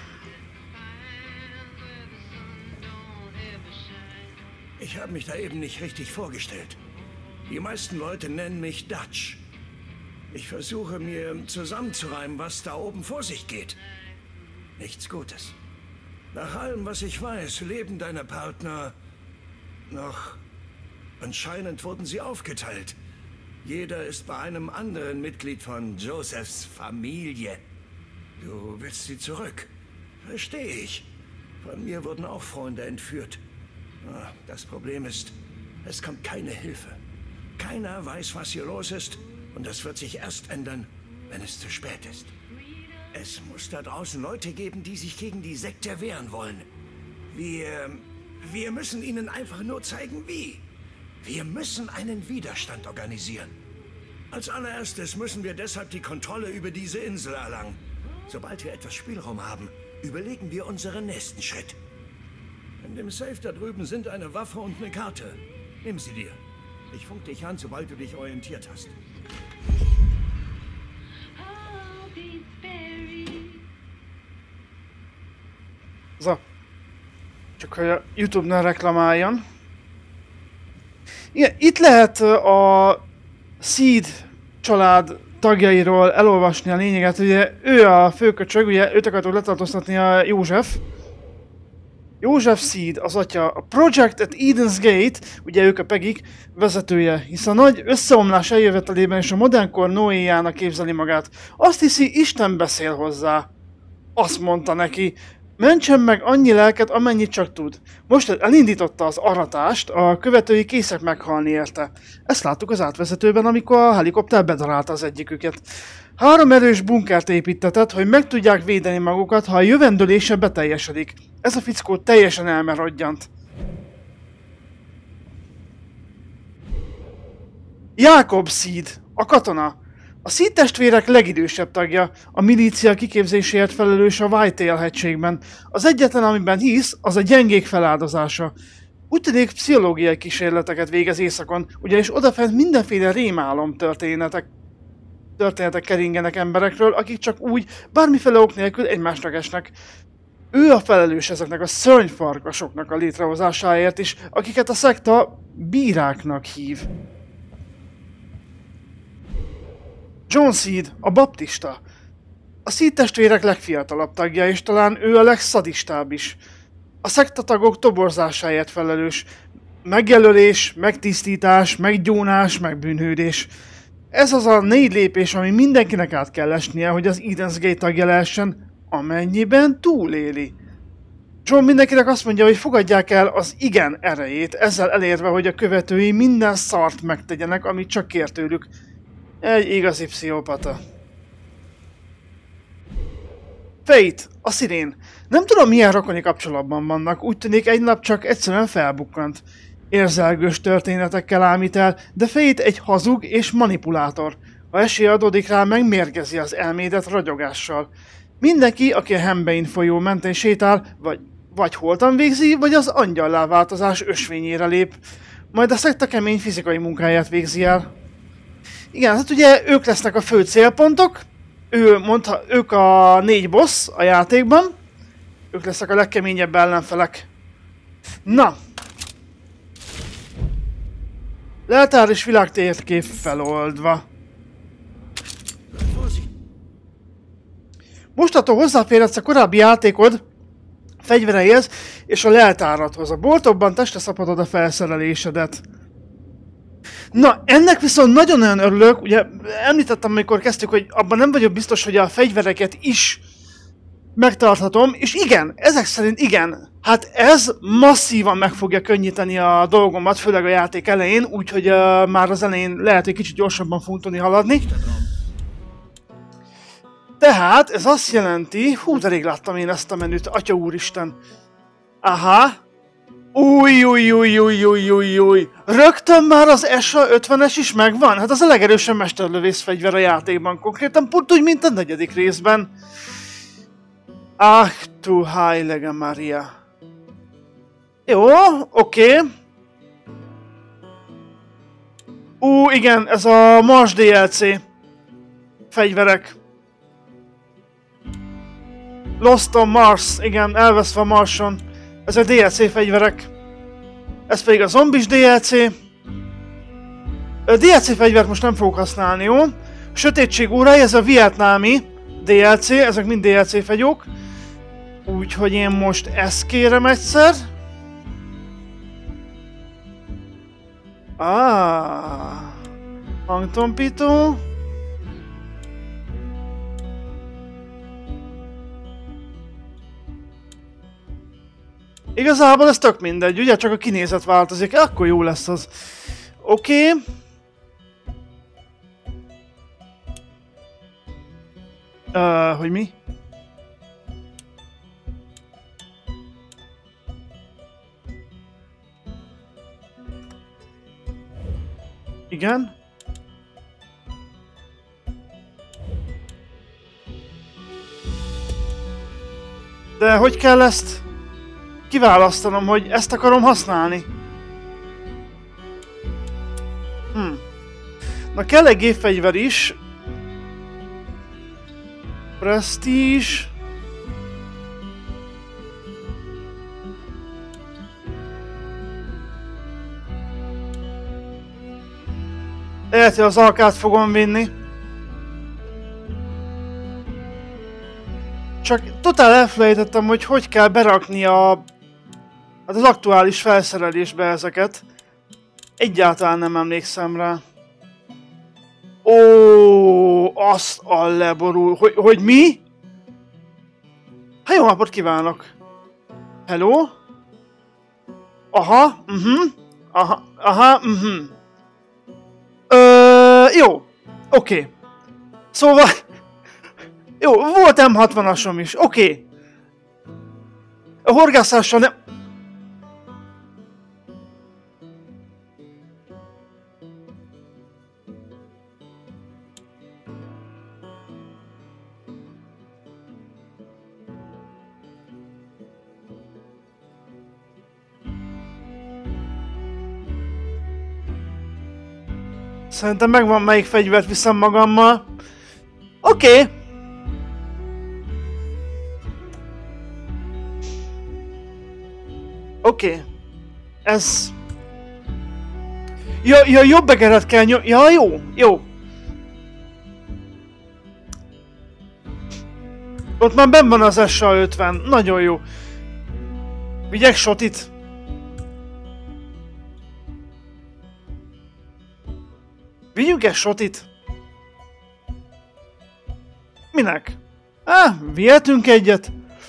Ich habe mich da eben nicht richtig vorgestellt. Die meisten Leute nennen mich Dutch. Ich versuche mir zusammenzureimen, was da oben vor sich geht. Nichts Gutes. Nach allem, was ich weiß, leben deine Partner noch. Anscheinend wurden sie aufgeteilt. Jeder ist bei einem anderen Mitglied von Josephs Familie. Du willst sie zurück. Verstehe ich. Von mir wurden auch Freunde entführt. Das Problem ist, es kommt keine Hilfe. Keiner weiß, was hier los ist, und das wird sich erst ändern, wenn es zu spät ist. Es muss da draußen Leute geben, die sich gegen die Sekte wehren wollen. Wir... wir müssen ihnen einfach nur zeigen, wie. Wir müssen einen Widerstand organisieren. Als allererstes müssen wir deshalb die Kontrolle über diese Insel erlangen. Sobald wir etwas Spielraum haben, überlegen wir unseren nächsten Schritt. In dem Safe da drüben sind eine Waffe und eine Karte. Nimm sie dir. Ich funk dich an, sobald du dich orientiert hast. So. Csak hogy a YouTube-nál reklamáljon. Igen, itt lehet a Seed család tagjairól elolvasni a lényeget. Ugye ő a főköcsög, ugye őt akartuk letartóztatni a József. József Seed, az atya, a Project at Eden's Gate, ugye ők a Pegik, vezetője, hisz a nagy összeomlás eljövetelében és a modernkor Noéjának képzeli magát. Azt hiszi, Isten beszél hozzá. Azt mondta neki. Mentsen meg annyi lelket, amennyit csak tud. Most elindította az aratást, a követői készek meghalni érte. Ezt láttuk az átvezetőben, amikor a helikopter bedarálta az egyiküket. Három erős bunkert építetett, hogy meg tudják védeni magukat, ha a jövendőlése beteljesedik. Ez a fickó teljesen elmerodjant. Jacob Seed, a katona. A Seed testvérek legidősebb tagja, a milícia kiképzéséért felelős a Whitetail hegységben. Az egyetlen, amiben hisz, az a gyengék feláldozása. Úgy tűnik, pszichológiai kísérleteket végez éjszakon, ugyanis odafent mindenféle rémálom történetek, történetek keringenek emberekről, akik csak úgy, bármiféle ok nélkül egymásnak esnek. Ő a felelős ezeknek a szörnyfarkasoknak a létrehozásáért is, akiket a szekta bíráknak hív. John Seed, a baptista. A Seed testvérek legfiatalabb tagja, és talán ő a legszadistább is. A szektatagok toborzásáért felelős. Megjelölés, megtisztítás, meggyónás, megbűnhődés. Ez az a négy lépés, ami mindenkinek át kell esnie, hogy az Eden's Gate tagja lehessen, amennyiben túléli. John mindenkinek azt mondja, hogy fogadják el az igen erejét, ezzel elérve, hogy a követői minden szart megtegyenek, amit csak kér tőlük. Egy igazi pszichopata. Fate, a szirén. Nem tudom, milyen rokoni kapcsolatban vannak, úgy tűnik egy nap csak egyszerűen felbukkant. Érzelgős történetekkel ámít el, de Fate egy hazug és manipulátor. Ha esély adódik rá, megmérgezi az elmédet ragyogással. Mindenki, aki a Hembein folyó mentén sétál, vagy, vagy holtan végzi, vagy az angyallá változás ösvényére lép. Majd a szekta kemény fizikai munkáját végzi el. Igen, hát ugye ők lesznek a fő célpontok, ő mondta, ők a négy boss a játékban, ők lesznek a legkeményebb ellenfelek. Na! Leltár és világtérkép feloldva. Mostantól hozzáférhetsz a korábbi játékod fegyvereihez és a leltáradhoz. A boltokban testre szabhatod a felszerelésedet. Na, ennek viszont nagyon-nagyon örülök, ugye említettem, amikor kezdtük, hogy abban nem vagyok biztos, hogy a fegyvereket is megtarthatom, és igen, ezek szerint igen. Hát ez masszívan meg fogja könnyíteni a dolgomat, főleg a játék elején, úgyhogy uh, már az elején lehet, hogy kicsit gyorsabban fogunk tudni haladni. Tehát ez azt jelenti, hú, de rég láttam én ezt a menüt, atya úristen. Aha. Új, új, új, új, új, új, új. Rögtön már az es á ötvenes is megvan? Hát az a legerősebb mesterlövész fegyver a játékban, konkrétan pont úgy, mint a negyedik részben. Ah, tu heilige Maria. Jó, oké. Okay. Ú, igen, ez a Mars dé el cé. Fegyverek. Lost on Mars, igen, elveszve a Marson. Ezek dé el cé fegyverek. Ez pedig a zombis dé el cé. A dé el cé fegyvert most nem fogok használni, jó? Sötétség órája, ez a vietnámi dé el cé, ezek mind dé el cé fegyók. Úgyhogy én most ezt kérem egyszer. Ah, hangtompító. Igazából ez tök mindegy, ugye? Csak a kinézet változik, akkor jó lesz az. Oké. Okay. Uh, hogy mi? Igen. De hogy kell ezt kiválasztanom, hogy ezt akarom használni? Hm. Na kell egy gépfegyver is. Prestige. Lehet, hogy az alkát fogom vinni. Csak totál elfelejtettem, hogy hogy kell berakni a... Hát az aktuális felszerelésbe ezeket. Egyáltalán nem emlékszem rá. Ó, azt a leborul. Hogy, hogy mi? Hát Jó napot kívánok! Hello? Aha, mhm. Uh-huh. Aha, aha, mhm. Uh-huh. Ö, jó. Oké. Okay. Szóval... Jó, volt em hatvanas-om is. Oké. Okay. A horgászással nem... Szerintem megvan, melyik fegyvert viszem magammal. Oké. Okay. Oké. Okay. Ez... Ja, ja, jobb egeret kell nyom... Ja, jó, jó. Ott már benn van az es á ötven. Nagyon jó. Vigyek shotit. Vigyünk egy shotit. Minek? Á, vihetünk egyet.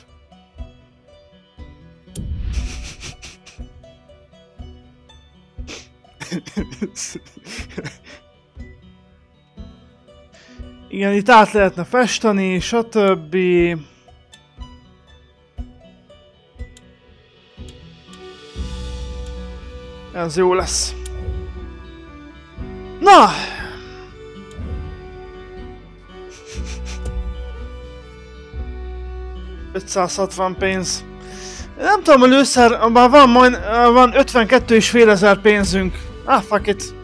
Igen, itt át lehetne festeni, stb. Ez jó lesz. Na! ötszázhatvan pénz. Nem tudom, a lőszer, már van, majd, van ötvenkettő és fél ezer pénzünk. Ah, fuck it.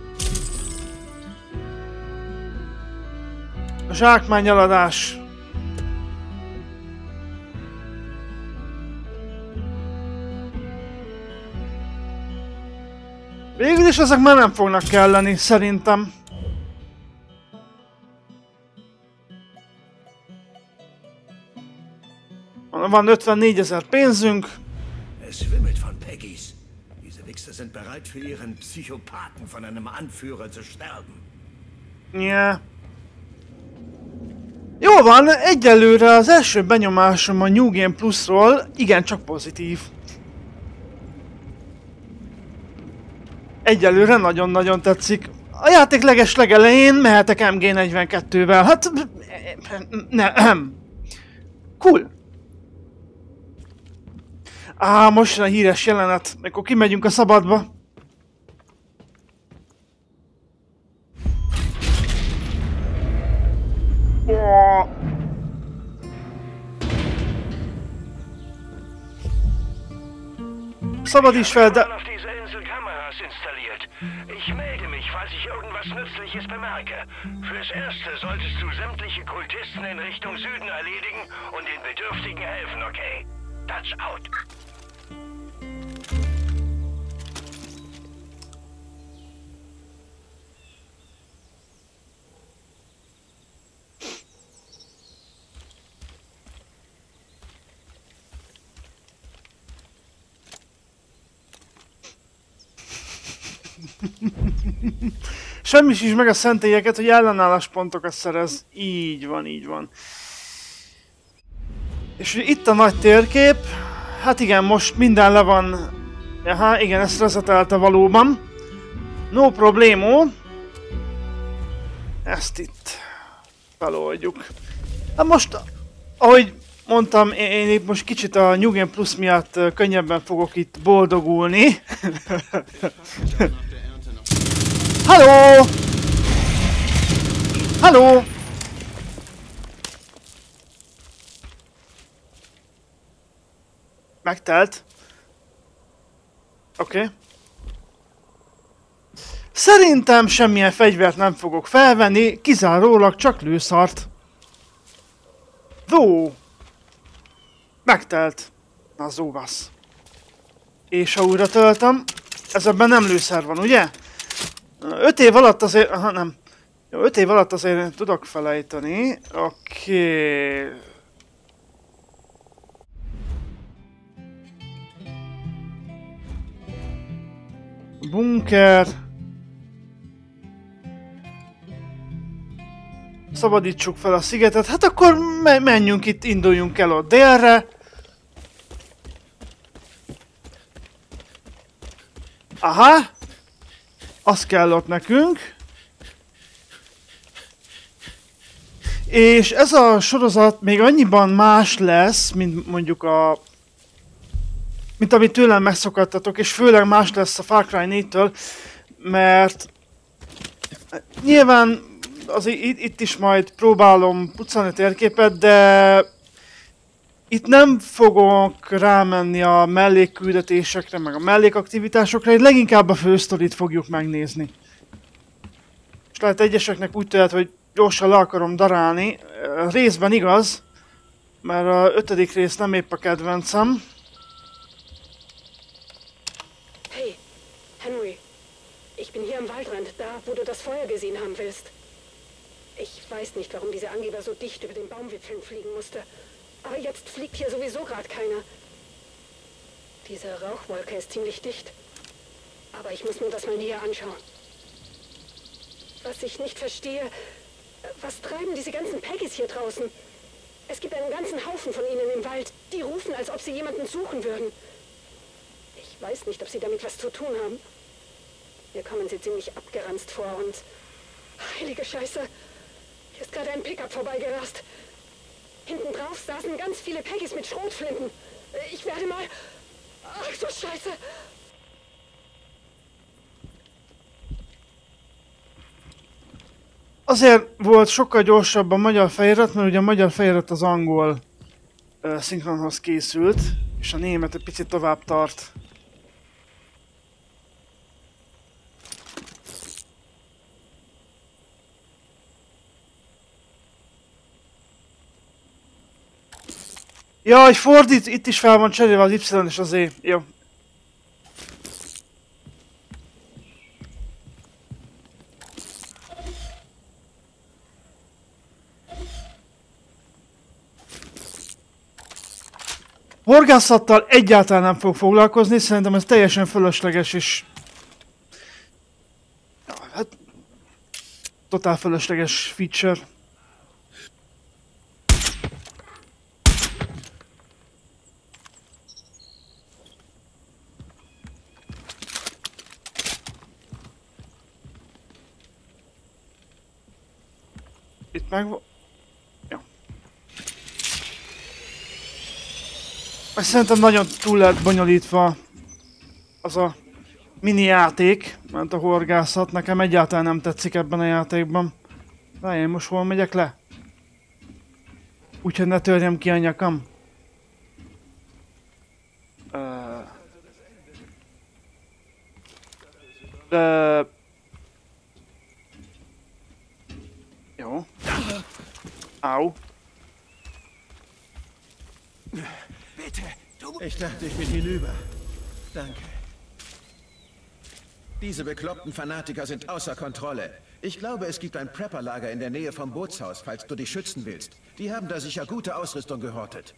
Zsákmányeladás. Végül is ezek már nem fognak kelleni, szerintem. Van ötvennégyezer pénzünk. Es wimmelt von Peggies. Diese Wichser sind bereit für ihren Psychopathen von einem Anführer zu sterben. Yeah. Jó van, egyelőre az első benyomásom a New Game Plus-ról igencsak pozitív. Egyelőre nagyon-nagyon tetszik. A játék leges legelején mehetek em gé negyvenkettővel. Hát... nem. Cool. Á, most jön a híres jelenet, akkor kimegyünk a szabadba. Szabadíts fel, de... Ich melde mich, falls ich irgendwas Nützliches bemerke. Fürs Erste solltest du sämtliche Kultisten in Richtung Süden erledigen und den Bedürftigen helfen, okay? That's out. Semmisítsd meg a szentélyeket, hogy ellenálláspontokat szerez. Így van, így van. És itt a nagy térkép. Hát igen, most minden le van... Aha, igen, ezt resetelte valóban. No problémó. Ezt itt feloldjuk. Hát most, ahogy mondtam, én itt most kicsit a New Game Plus miatt könnyebben fogok itt boldogulni. Halló! Halló! Megtelt. Oké. Okay. Szerintem semmilyen fegyvert nem fogok felvenni, kizárólag csak lőszart. Vó! Megtelt. Na zóvasz. És ha újra töltöm, ez ebben nem lőszer van, ugye? öt év alatt azért... Aha, nem. Jó, öt év alatt azért tudok felejteni. Oké. Okay. Bunker. Szabadítsuk fel a szigetet. Hát akkor me menjünk itt, induljunk el ott délre. Aha! Az kell ott nekünk. És ez a sorozat még annyiban más lesz, mint mondjuk a... mint amit tőlem megszokhattatok, és főleg más lesz a Far Cry négytől, mert nyilván az, itt, itt is majd próbálom pucolni a térképet, de itt nem fogok rámenni a mellékküldetésekre, meg a mellékaktivitásokra, itt leginkább a fősztorit fogjuk megnézni. És lehet egyeseknek úgy tűnt, hogy gyorsan le akarom darálni. Részben igaz, mert a ötödik rész nem épp a kedvencem. Hey, Henry. Ich bin hier am Waldrand, da, wo du das Feuer gesehen haben willst. Ich weiß nicht, warum dieser Angeber so dicht über den Baumwipfeln fliegen musste. Aber jetzt fliegt hier sowieso gerade keiner. Diese Rauchwolke ist ziemlich dicht. Aber ich muss mir das mal näher anschauen. Was ich nicht verstehe, was treiben diese ganzen Peggys hier draußen? Es gibt einen ganzen Haufen von ihnen im Wald. Die rufen, als ob sie jemanden suchen würden. Ich weiß nicht, ob sie damit was zu tun haben. Mir kommen sie ziemlich abgeranzt vor und... Heilige Scheiße! Hier ist gerade ein Pickup vorbeigerast. Hinten drauf saßen ganz viele Peggys mit Schrotflinten. Ich werde mal... Ach so Scheiße! Azért volt sokkal gyorsabb a magyar felirat, mert ugye a magyar felirat az angol uh, szinkronhoz készült, és a német egy picit tovább tart. Jaj, fordít, itt is fel van cserélve az Y és az E. Jó. Horgászattal egyáltalán nem fog foglalkozni, szerintem ez teljesen fölösleges és... Ja, hát... totál fölösleges feature. Itt meg... Ja. Meg szerintem nagyon túl lett bonyolítva az a mini játék, mert a horgászat nekem egyáltalán nem tetszik ebben a játékban. De én most hol megyek le? Úgyhogy ne törjem ki a nyakam. Uh... De... Jó. Au. Ich dachte, ich bin hinüber. Danke. Diese bekloppten Fanatiker sind außer Kontrolle. Ich glaube, es gibt ein Prepper-Lager in der Nähe vom Bootshaus, falls du dich schützen willst. Die haben da sicher gute Ausrüstung gehortet.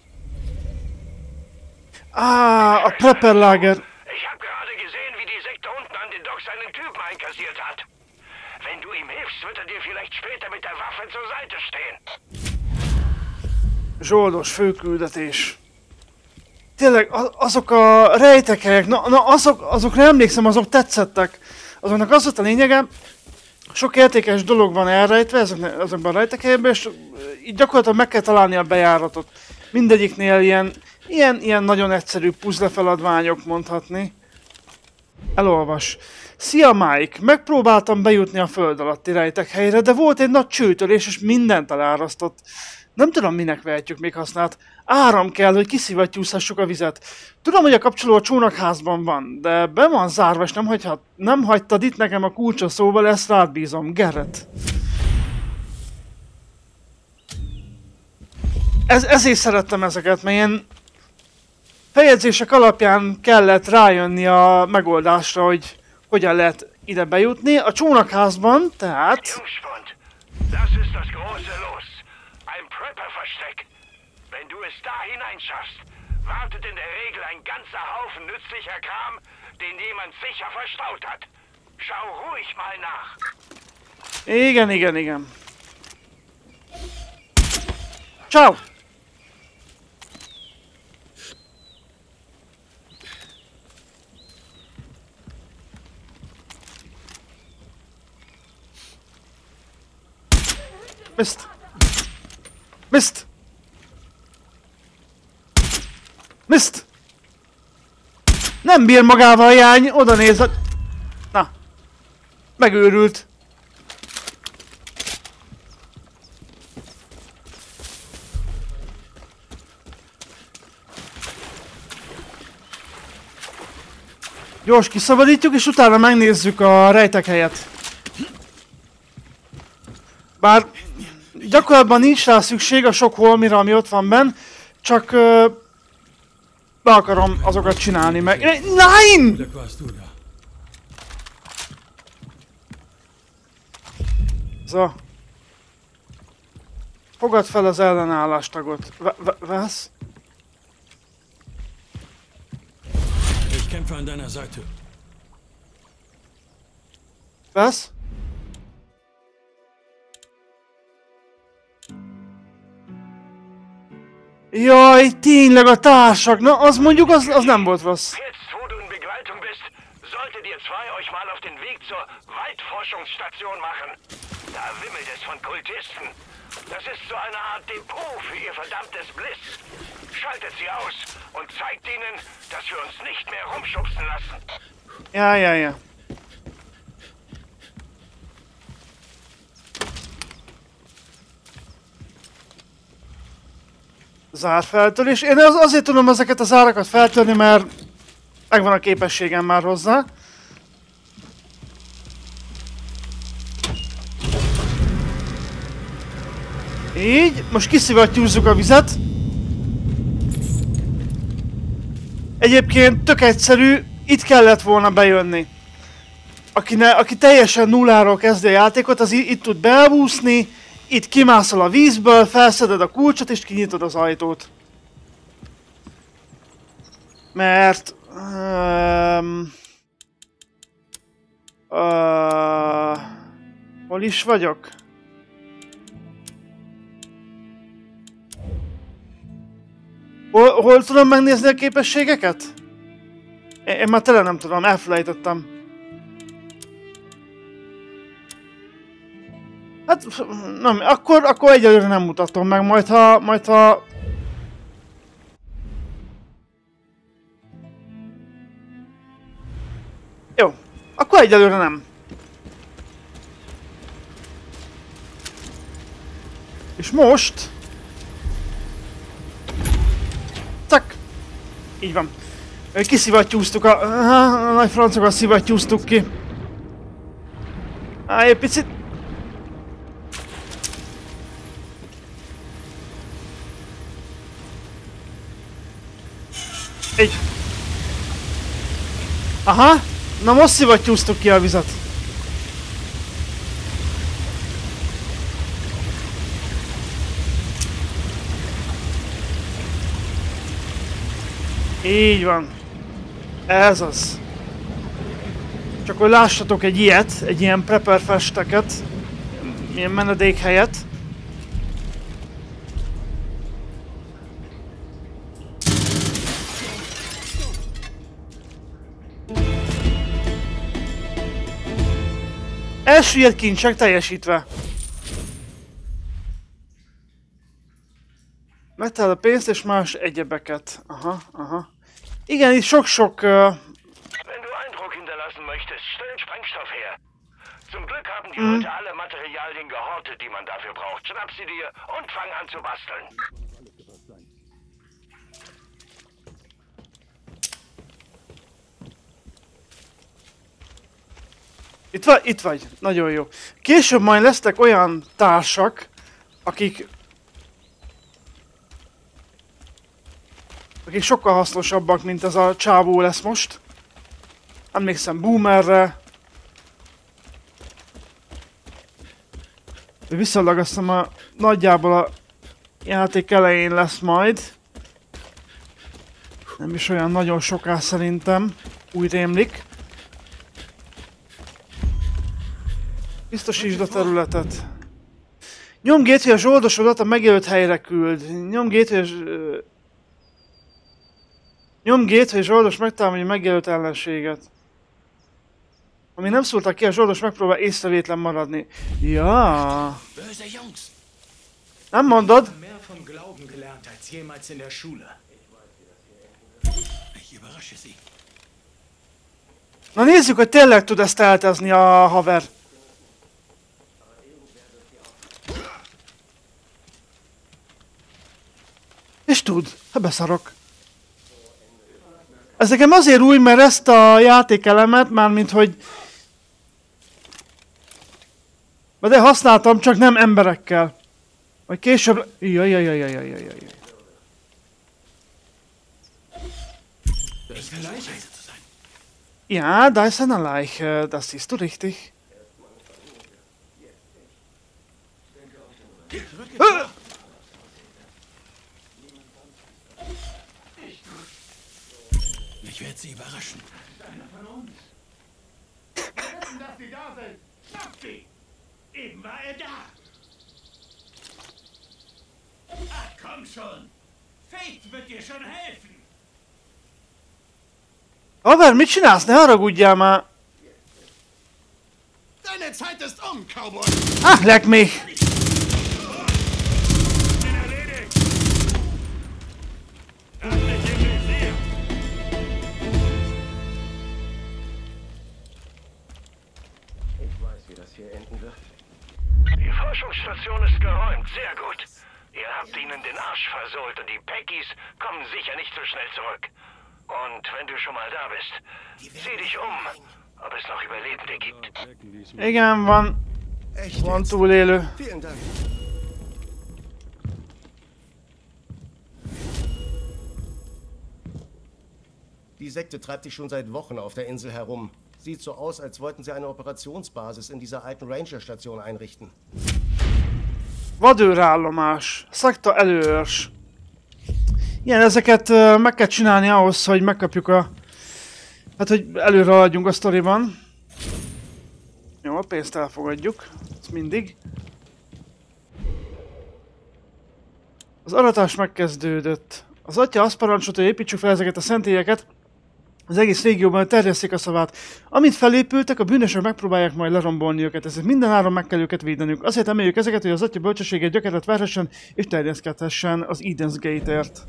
Ah, a Prepper-Lager. Ich habe gerade gesehen, wie die Sekte unten an den Docks einen Typen einkassiert hat. Wenn du ihm hilfst, wird er dir vielleicht später mit der Waffe zur Seite stehen. Zsoldos főküldetés. Tényleg, azok a rejtekhelyek, na, na azok, azokra emlékszem, azok tetszettek. Azoknak az volt a lényege, sok értékes dolog van elrejtve azok, azokban a rejtekhelyekben, és így gyakorlatilag meg kell találni a bejáratot. Mindegyiknél ilyen, ilyen, ilyen nagyon egyszerű puzzle feladványok mondhatni. Elolvas. Szia Mike! Megpróbáltam bejutni a föld alatti rejtekhelyre, de volt egy nagy csőtörés, és mindent elárasztott. Nem tudom, minek vehetjük még használt. Áram kell, hogy kiszivattyúzhassuk a vizet. Tudom, hogy a kapcsoló a csónakházban van, de be van zárva, és nem, hagyhat, nem hagytad itt nekem a kulcsa, szóval ezt rád bízom. Garrett. Ez, ezért szerettem ezeket, mert ilyen feljegyzések alapján kellett rájönni a megoldásra, hogy hogyan lehet ide bejutni. A csónakházban, tehát... Jungspund, das ist das große Los. Ein Prepper-Versteck. Wenn du es da hineinschaffst, wartet in der Regel ein ganzer Haufen nützlicher Kram, den jemand sicher verstaut hat. Schau ruhig mal nach. Igen, igen, igen. Ciao! Mist! Mist! Mist! Nem bír magával a jány, oda néz. Na. Megőrült. Gyors kiszabadítjuk, és utána megnézzük a rejtek helyet. Bár gyakorlatban nincs rá szükség a sok holmira, ami ott van benn, csak uh, be akarom azokat csinálni meg. Nein! So. Fogad fel az ellenállástagot. Was? Ich kämpfe an deiner Seite. Was? Jaj, tényleg a társak. Na, az mondjuk, az, az nem volt rossz. Jetzt, wo du in Begleitung bist, solltet ihr zwei euch mal auf den Weg zur Waldforschungsstation machen. Da wimmelt es von Kultisten. Das ist so eine Art Depot für ihr verdammtes Bliss. Schaltet sie aus und zeigt ihnen, dass wir uns nicht mehr rumschubsen lassen. Ja, ja, ja. Zárfeltörés. Én az, azért tudom ezeket a zárakat feltörni, mert megvan a képességem már hozzá. Így, most kiszivattyúzzuk a vizet. Egyébként tök egyszerű, itt kellett volna bejönni. Aki, ne, aki teljesen nulláról kezdi a játékot, az itt tud beúszni, itt kimászol a vízből, felszeded a kulcsot és kinyitod az ajtót. Mert... Um, uh, hol is vagyok? Hol, hol tudom megnézni a képességeket? Én, én már tele nem tudom, elfelejtettem. Hát, nem, akkor, akkor egyelőre nem mutatom meg, majd ha, majd ha... Jó, akkor egyelőre nem. És most... Csak. Így van. Kiszivattyúztuk a... a nagy francokat szivattyúztuk ki. Á, egy picit... Így. Aha. Na most szivattyúztuk ki a vizet. Így van. Ez az. Csak hogy lássatok egy ilyet, egy ilyen prepper festeket, ilyen menedékhelyet. Elsüllyedt kincsek teljesítve. Vett el a pénzt és más egyebeket. Aha, aha. Igen, itt sok-sok... Uh... Wenn du Eindruck hinterlassen möchtest, stell Sprengstoff her. Zum Glück haben die Mhm. Leute alle Materialien gehortet, die man dafür braucht. Schnapp sie dir und fang an zu basteln. Itt vagy, itt vagy. Nagyon jó. Később majd lesznek olyan társak, akik... akik sokkal hasznosabbak, mint ez a csávó lesz most. Emlékszem Boomerre. De viszonylag azt hiszem a nagyjából a játék elején lesz majd. Nem is olyan nagyon soká szerintem. Úgy rémlik. Biztosítsd a területet. Nyomd G, hogy a zsoldosodat a megjelölt helyre küld. Nyomd G, hogy a... Nyomd G, hogy a zsoldos megtámadja a megjelölt ellenséget. Ami nem szóltak ki, a zsoldos megpróbál észrevétlen maradni. Ja. Böse Jungs, Nem mondod? Mehr vom Glauben gelernt als jemals in der Schule. Ich überrasche Sie. Na nézzük, hogy tényleg tud ezt eltezni a haver. És tud, ha beszarok. Ez nekem azért új, mert ezt a játékelemet, mármint hogy... De használtam, csak nem emberekkel. Vagy később... Jaj, jaj, jaj, jaj, jaj, jaj. Ja, da ist eine Leiche, das siehst du richtig. Ich werde Sie überraschen. Einer von uns. Wir wissen, dass Sie da sind. Schnappt sie! Eben war er da. Ach, komm schon. Faith wird dir schon helfen. Haver, mit csinálsz? Ne haragudjál már! Deine Zeit ist um, Cowboy! Ah, leck mich! Die Forschungsstation ist geräumt, sehr gut. Ihr habt ihnen den Arsch versohlt und die Peggies kommen sicher nicht so schnell zurück. Und wenn du schon mal da bist, sieh dich um, ob es noch Überlebende gibt. Igen, van. Van túlélő. Vielen Dank. Die Sekte treibt sich schon seit Wochen auf der Insel herum. Sieht so aus, als wollten sie eine Operationsbasis in dieser alten Ranger-Station einrichten. Vadőrállomás. Szekta előörs. Igen, ezeket uh, meg kell csinálni ahhoz, hogy megkapjuk a... Hát, hogy előre haladjunk a sztoriban. Jó, a pénzt elfogadjuk. Ez mindig. Az aratás megkezdődött. Az atya azt parancsolta, hogy építsük fel ezeket a szentélyeket. Az egész régióban terjesszék a szavát. Amint felépültek, a bűnösök megpróbálják majd lerombolni őket, ezért minden áron meg kell őket védenünk. Azért emeljük ezeket, hogy az atya bölcsességet gyökeret verhessen és terjeszkedhessen az Eden's Gate-ért.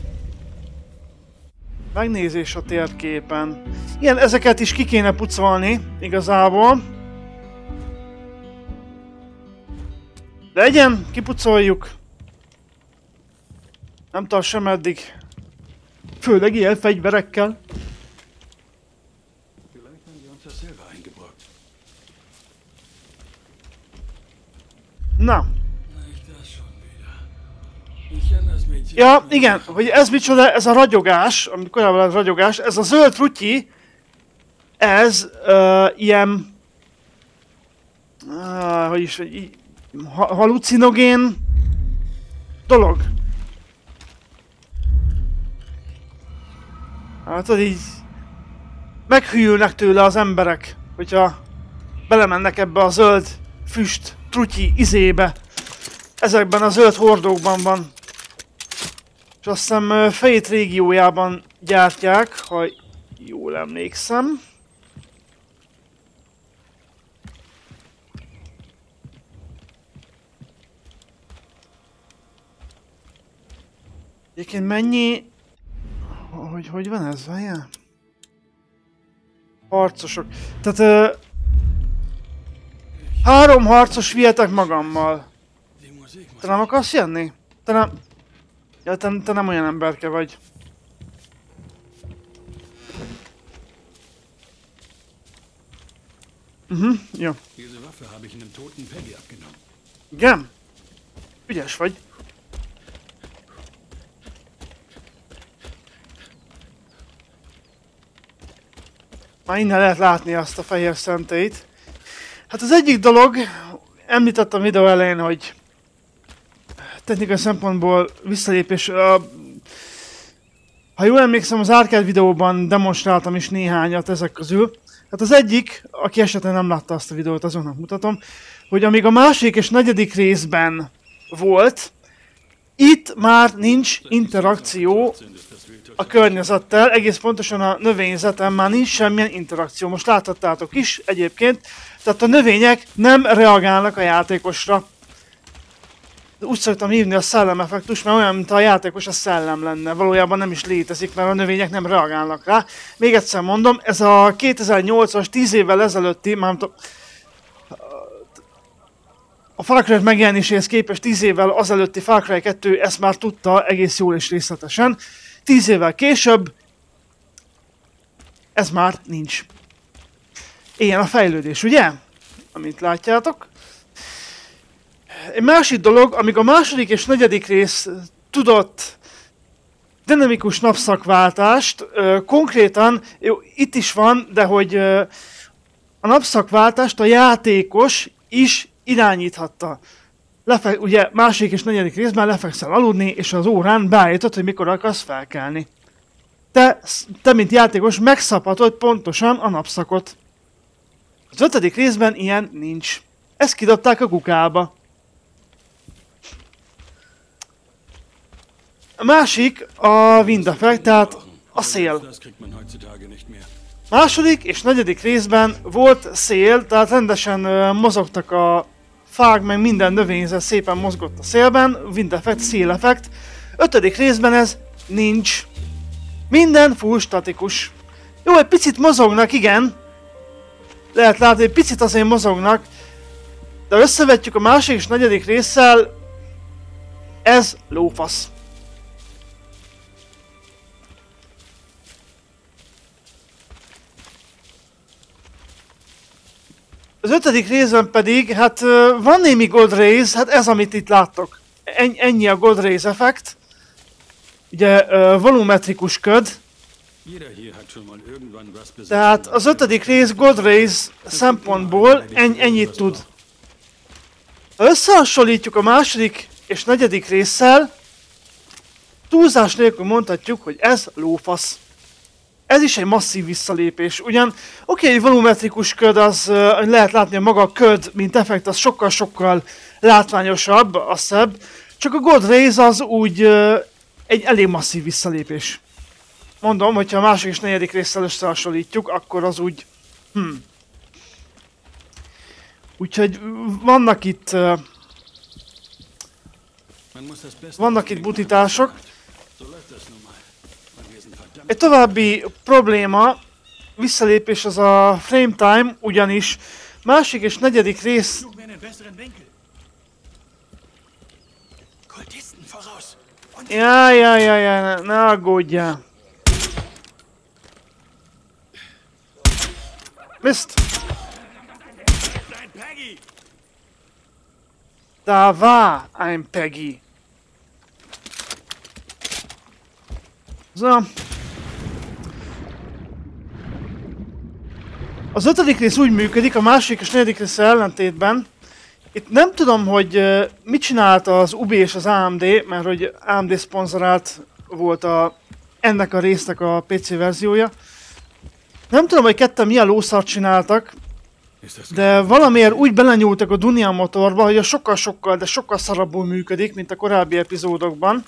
Megnézés a térképen. Igen, ezeket is ki kéne pucolni, igazából. Legyen, kipucoljuk. Nem tart sem eddig. Főleg ilyen fegyverekkel. Na. Ja, igen, hogy ez micsoda, ez a ragyogás, amit korábban a ragyogás, ez a zöld rutyi, ez uh, ilyen, uh, hogy is, így, ha, halucinogén dolog. Hát tudod így, meghűlnek tőle az emberek, hogyha belemennek ebbe a zöld füst trutyi izébe. Ezekben a zöld hordókban van. És azt hiszem Faith régiójában gyártják, ha jól emlékszem. Egyébként mennyi... Hogy, hogy van ez? Várjál? Harcosok. Tehát... Uh, három harcos vihetek magammal. Te nem akarsz jönni? Te nem... Ja, te, te nem olyan emberke vagy. Mhm, uh-huh, jó. Igen? Ügyes vagy. Már innen lehet látni azt a fehér szentélyt. Hát az egyik dolog, említettem a videó elején, hogy technikai szempontból visszalépés. Uh, ha jól emlékszem, az Arcade videóban demonstráltam is néhányat ezek közül. Hát az egyik, aki esetleg nem látta azt a videót, azonnak mutatom, hogy amíg a másik és negyedik részben volt, itt már nincs interakció a környezettel, egész pontosan a növényzeten már nincs semmilyen interakció. Most láthattátok is egyébként, tehát a növények nem reagálnak a játékosra. Úgy szoktam hívni a szellemeffektus, mert olyan, mint a játékos a szellem lenne. Valójában nem is létezik, mert a növények nem reagálnak rá. Még egyszer mondom, ez a kétezer-nyolcas, tíz évvel ezelőtti, mármint a Far Cry megjelenéséhez képest tíz évvel azelőtti Far Cry kettő ezt már tudta egész jól és részletesen. tíz évvel később ez már nincs. Ilyen a fejlődés, ugye? Amit látjátok. Egy másik dolog, amíg a második és negyedik rész tudott dinamikus napszakváltást, konkrétan, jó, itt is van, de hogy a napszakváltást a játékos is irányíthatta. Lefe- ugye második és negyedik részben lefekszel aludni, és az órán beállítod, hogy mikor akarsz felkelni. Te, te mint játékos megszabhatod pontosan a napszakot. Az ötödik részben ilyen nincs. Ezt kidobták a kukába. A másik a wind effect, tehát a szél. Második és negyedik részben volt szél, tehát rendesen uh, mozogtak a fák, meg minden növényzet szépen mozgott a szélben, wind effect, szél effect. Ötödik részben ez nincs. Minden full statikus. Jó, egy picit mozognak, igen. Lehet látni, egy picit azért mozognak. De összevetjük a másik és negyedik résszel, ez lófasz. Az ötödik részben pedig, hát van némi gold rays, hát ez amit itt láttok. En ennyi a gold rays effekt. Ugye volumetrikus köd. Tehát az ötödik rész gold rays szempontból en ennyit tud. Ha összehasonlítjuk a második és negyedik résszel, túlzás nélkül mondhatjuk, hogy ez lófasz. Ez is egy masszív visszalépés. Ugyan, oké, egy volumetrikus köd, az uh, lehet látni, a maga a köd, mint effekt, az sokkal-sokkal látványosabb, a szebb. Csak a gold rays az úgy uh, egy elég masszív visszalépés. Mondom, hogyha a másik és negyedik résszel összehasonlítjuk, akkor az úgy... Hm. Úgyhogy vannak itt... Uh, vannak itt butítások. Egy további probléma, visszalépés az a frame time, ugyanis másik és negyedik rész... Ja, ja, ja, ja, ne, ne aggódjál. Mist! Da war ein Peggy. So. Az ötödik rész úgy működik, a másik és negyedik rész ellentétben. Itt nem tudom, hogy uh, mit csinált az u bé és az á em dé, mert hogy á em dé szponzorált volt a, ennek a résznek a pé cé verziója. Nem tudom, hogy ketten milyen lószart csináltak, de valamiért úgy belenyúltak a Dunia motorba, hogy a sokkal-sokkal, de sokkal szarabbul működik, mint a korábbi epizódokban.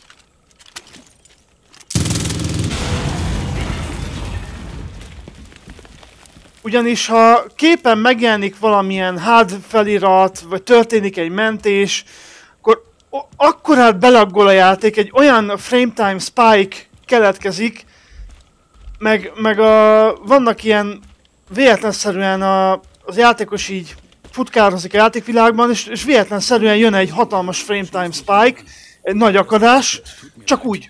Ugyanis ha képen megjelenik valamilyen hard felirat, vagy történik egy mentés, akkor akkorát belaggol a játék, egy olyan frame time spike keletkezik, meg, meg a, vannak ilyen véletlenszerűen a, az játékos így futkározik a játékvilágban, és, és véletlenszerűen jön egy hatalmas frame time spike, egy nagy akadás, csak úgy.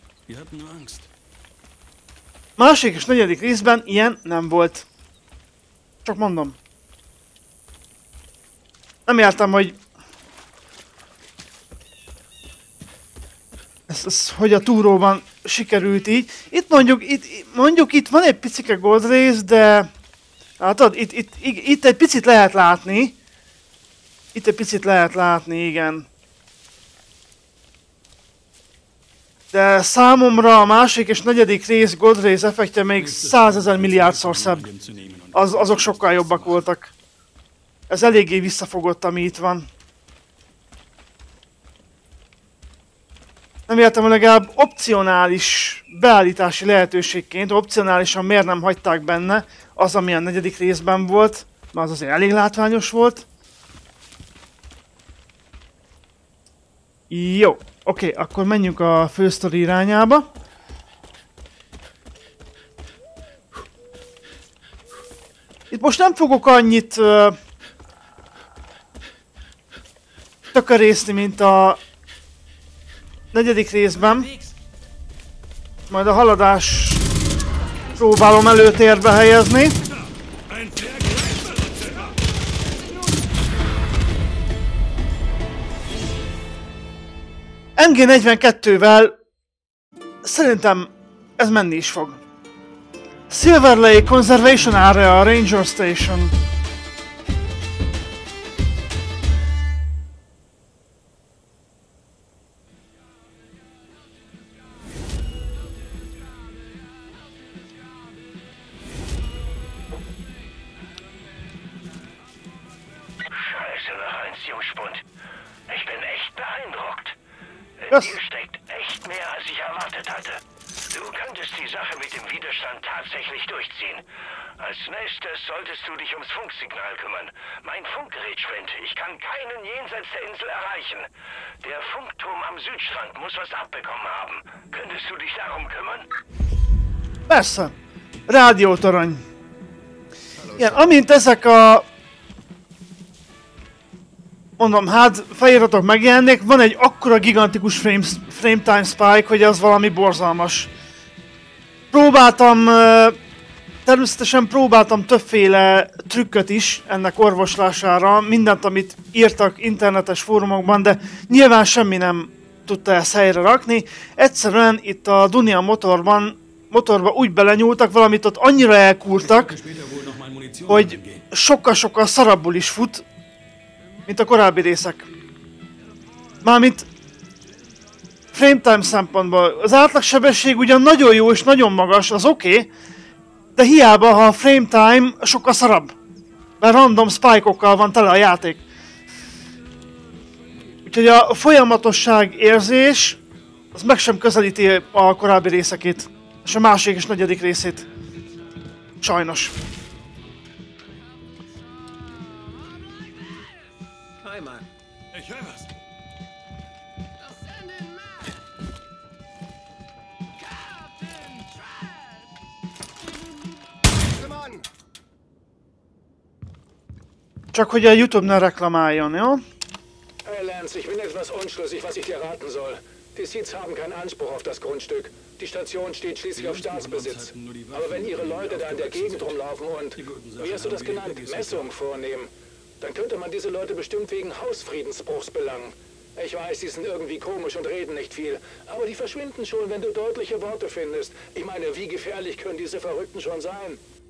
Másik és negyedik részben ilyen nem volt. Csak mondom. Nem értem, hogy... Ez, ez hogy a túróban sikerült így. Itt mondjuk, itt, mondjuk itt van egy picike gold rays, de... Látod, itt, itt, itt egy picit lehet látni. Itt egy picit lehet látni, igen. De számomra a másik és negyedik rész gold rays effektje még százezer milliárdszor szebb. Az, azok sokkal jobbak voltak. Ez eléggé visszafogott, ami itt van. Nem értem, hogy legalább opcionális beállítási lehetőségként, opcionálisan miért nem hagyták benne az, ami a negyedik részben volt, mert az azért elég látványos volt. Jó, oké, okay, akkor menjünk a fősztori irányába. Itt most nem fogok annyit uh, tökörészni, mint a negyedik részben. Majd a haladás próbálom előtérbe helyezni. em gé negyvenkettővel szerintem ez menni is fog. Silver Lake Conservation Area, Ranger Station. Scheiße, noch eins, Jungspund. Ich bin echt beeindruckt. Das Hier steckt echt mehr, als ich erwartet hatte. Du könntest die Sache mit dem Widerstand tatsächlich durchziehen. Als nächstes solltest du dich ums Funksignal kümmern. Mein Funkgerät spinnt. Ich kann keinen jenseits der Insel erreichen. Der Funkturm am Südstrand muss was abbekommen haben. Könntest du dich darum kümmern? Persze. Rádiótorony. Igen, amint ezek a... mondom, hát feliratok megjelennék, van egy akkora gigantikus frame, frame time spike, hogy az valami borzalmas. Próbáltam, természetesen próbáltam többféle trükköt is ennek orvoslására, mindent, amit írtak internetes fórumokban, de nyilván semmi nem tudta ezt helyre rakni. Egyszerűen itt a Dunia motorban, motorba úgy belenyúltak, valamit ott annyira elkúrtak, hogy sokkal-sokkal szarabbul is fut, mint a korábbi részek. Mármint frame time szempontból. Az átlagsebesség ugyan nagyon jó és nagyon magas, az oké, okay, de hiába, ha a frame time sokkal szarabb. Mert random spike-okkal van tele a játék. Úgyhogy a folyamatosság érzés az meg sem közelíti a korábbi részekét. És a másik és negyedik részét. Sajnos. Hi, Mann. Ich höre was. Csak hogy a YouTube ne reklamáljon, jó? Hey Lance, ich bin etwas unschlüssig, was ich dir raten soll. Die Seeds haben keinen Anspruch auf das Grundstück. Die Station steht schließlich auf Staatsbesitz. Aber wenn ihre Leute da in der Gegend rumlaufen und, wie hast du das genannt, Messung vornehmen, dann könnte man diese Leute bestimmt wegen Hausfriedensbruchs belangen. Ich weiß, die sind irgendwie komisch und reden nicht viel, aber die verschwinden schon, wenn du deutliche Worte findest. Ich meine, wie gefährlich können diese Verrückten schon sein?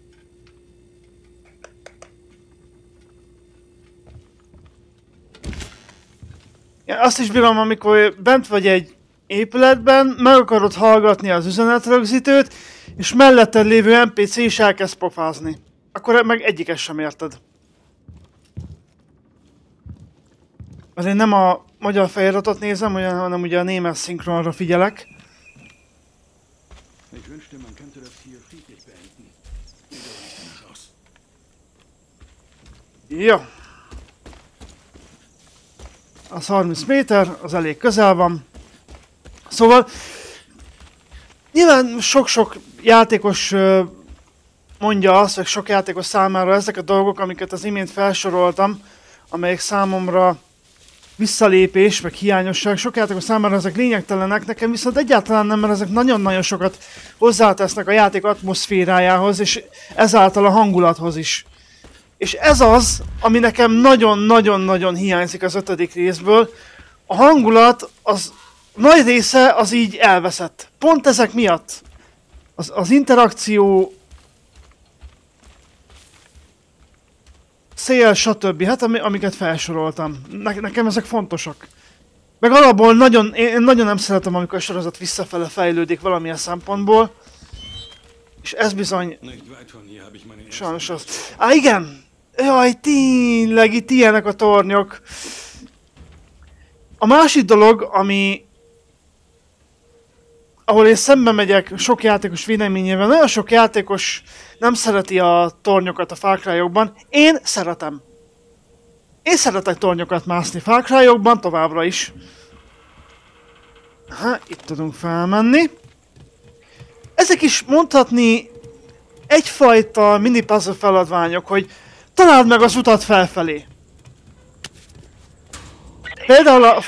Ja, azt is bírom, amikor bent vagy egy épületben, meg akarod hallgatni az üzenetrögzítőt, és melletted lévő en pé cé is elkezd pofázni. Akkor meg egyiket sem érted. Mert én nem a magyar feliratot nézem, hanem ugye a német szinkronra figyelek. Jó. Az harminc méter, az elég közel van. Szóval nyilván sok-sok játékos mondja azt, vagy sok játékos számára ezek a dolgok, amiket az imént felsoroltam, amelyek számomra visszalépés, meg hiányosság, sok játékos számára ezek lényegtelenek, nekem viszont egyáltalán nem, mert ezek nagyon-nagyon sokat hozzátesznek a játék atmoszférájához, és ezáltal a hangulathoz is. És ez az, ami nekem nagyon-nagyon-nagyon hiányzik az ötödik részből. A hangulat, az nagy része az így elveszett. Pont ezek miatt. Az, az interakció, szél, stb. Hát amiket felsoroltam. Ne, nekem ezek fontosak. Meg alapból nagyon, én nagyon nem szeretem, amikor a sorozat visszafele fejlődik valamilyen szempontból. És ez bizony... Sajnos az... Á, igen! Jaj, tényleg, itt ilyenek a tornyok. A másik dolog, ami... ahol én szembe megyek sok játékos véleményével, nagyon sok játékos nem szereti a tornyokat a Far Cry-okban. Én szeretem. Én szeretek tornyokat mászni Far Cry-okban továbbra is. Aha, itt tudunk felmenni. Ezek is mondhatni egyfajta mini puzzle feladványok, hogy találd meg az utat felfelé. Például a...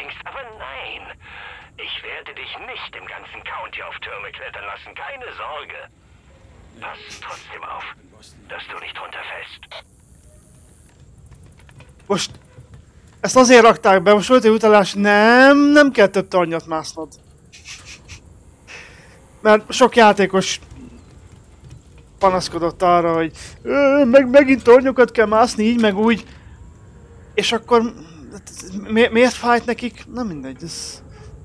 Most ezt azért rakták be, most volt egy utalás, nem, nem kell több tornyot másznod. Mert sok játékos panaszkodott arra, hogy meg, megint tornyokat kell mászni, így meg úgy. És akkor mi, miért fájt nekik? Nem mindegy, ez...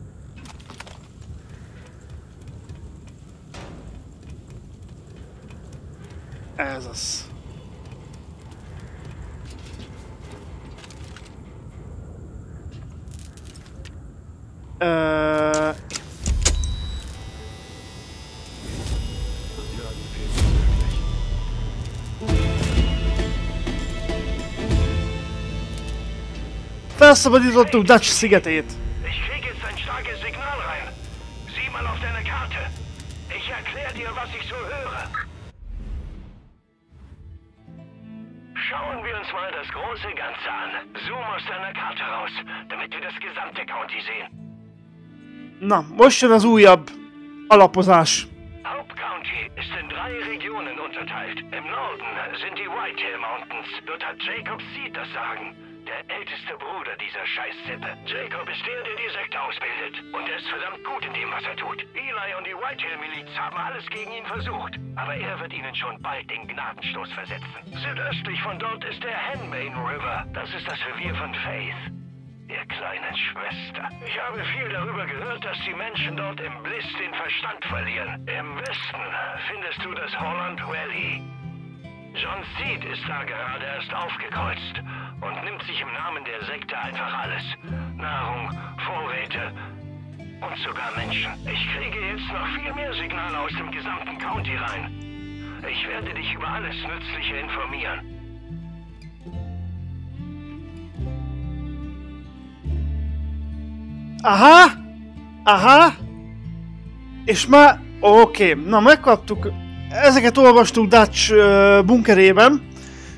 Ez az. Uh... Felszabadítottuk Dutch szigetét. Ich kriege jetzt ein starkes Signal rein. Sieh mal auf deine Karte. Ich erkläre dir, was ich so höre. Schauen wir uns mal das große Ganze an. Zoom aus deiner Karte raus, damit wir das gesamte County sehen. Na, most jön az újabb alapozás. Hauptcounty ist in drei Regionen unterteilt. Im Norden sind die Whitetail Mountains. Dort hat Jacob Seed das Sagen. Der älteste Bruder dieser Scheißsippe. Jacob ist der, der die Sekte ausbildet. Und er ist verdammt gut in dem, was er tut. Eli und die Whitetail-Miliz haben alles gegen ihn versucht. Aber er wird ihnen schon bald den Gnadenstoß versetzen. Südöstlich von dort ist der Henbane River. Das ist das Revier von Faith, der kleinen Schwester. Ich habe viel darüber gehört, dass die Menschen dort im Bliss den Verstand verlieren. Im Westen findest du das Holland Valley. John Seed ist da gerade erst aufgekreuzt und nimmt sich im Namen der Sekte einfach alles. Nahrung, Vorräte und sogar Menschen. Ich kriege jetzt noch viel mehr Signale aus dem gesamten County rein. Ich werde dich über alles Nützliche informieren. Aha! Aha! És már... Oké, okay. Na megkaptuk... Ezeket olvastuk Dutch uh, bunkerében.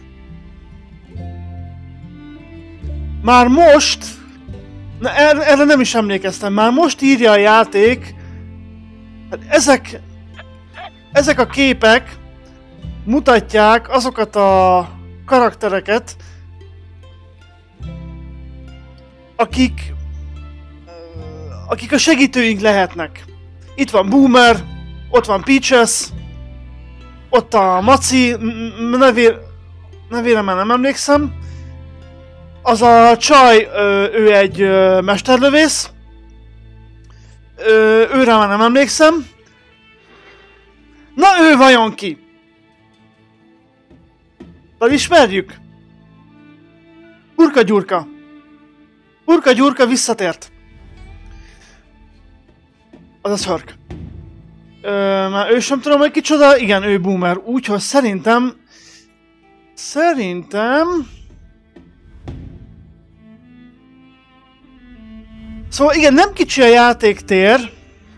Már most... Na erre, erre nem is emlékeztem. Már most írja a játék. Hát ezek... Ezek a képek mutatják azokat a karaktereket, akik... akik a segítőink lehetnek. Itt van Boomer, ott van Peaches, ott a Maci, nevér, nevére már nem emlékszem. Az a csaj, ő egy mesterlövész. Őre már nem emlékszem. Na ő vajon ki? De ismerjük? Urka Gyurka. Urka Gyurka visszatért. Azaz Hörk. Ö, már ő sem tudom, hogy kicsoda. Igen, ő Boomer. Úgyhogy szerintem... Szerintem... Szóval igen, nem kicsi a játéktér.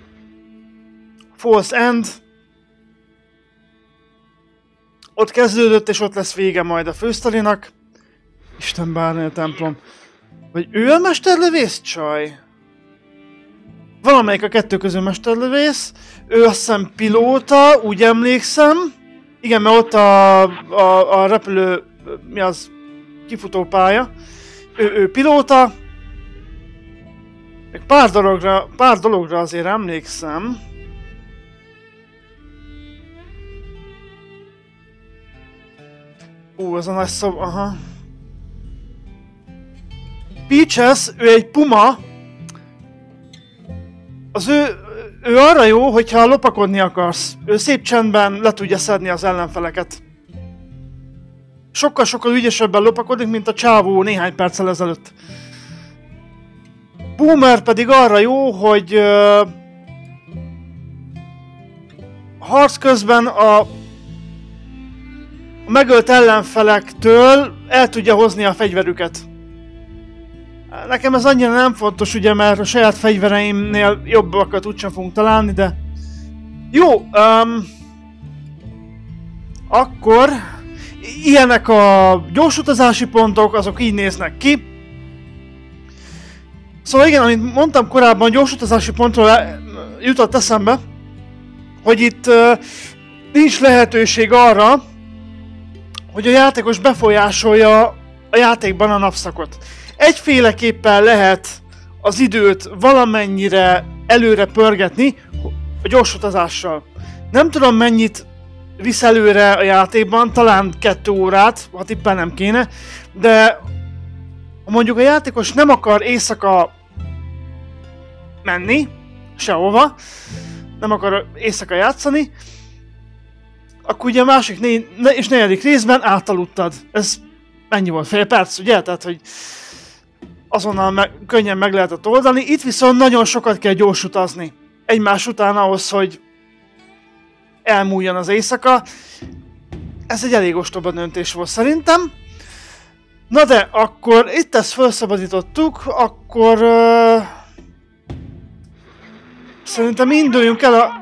False End. Ott kezdődött, és ott lesz vége majd a fősztorinak. Isten bárni a templom. Vagy ő a mesterlövész csaj? Valamelyik a kettő közül mesterlövész. Ő azt hiszem pilóta, úgy emlékszem. Igen, mert ott a, a, a repülő, mi az, kifutópálya. Ő, ő pilóta. Még pár dologra, pár dologra azért emlékszem. Ú, az a nagy szob, aha. Peaches, ő egy puma. Az ő, ő arra jó, hogyha lopakodni akarsz. Ő szép csendben le tudja szedni az ellenfeleket. Sokkal-sokkal ügyesebben lopakodik, mint a csávó néhány perccel ezelőtt. Boomer pedig arra jó, hogy uh, harc közben a, a megölt ellenfelektől el tudja hozni a fegyverüket. Nekem ez annyira nem fontos, ugye, mert a saját fegyvereimnél jobbakat úgysem fogunk találni, de... Jó, um, akkor... Ilyenek a gyorsutazási pontok, azok így néznek ki. Szóval igen, amit mondtam korábban, gyorsutazási pontról jutott eszembe, hogy itt uh, nincs lehetőség arra, hogy a játékos befolyásolja a játékban a napszakot. Egyféleképpen lehet az időt valamennyire előre pörgetni a gyorsutazással. Nem tudom mennyit visz előre a játékban, talán kettő órát, ha tippelnem kéne, de ha mondjuk a játékos nem akar éjszaka menni, sehova, nem akar éjszaka játszani, akkor ugye a másik né és negyedik részben átaludtad. Ez mennyi volt? Fél perc, ugye? Tehát, hogy azonnal me könnyen meg lehetett oldani. Itt viszont nagyon sokat kell gyors utazni. Egymás után ahhoz, hogy elmúljon az éjszaka. Ez egy elég ostoba döntés volt szerintem. Na de, akkor itt ezt felszabadítottuk, akkor... Uh, szerintem induljunk el a...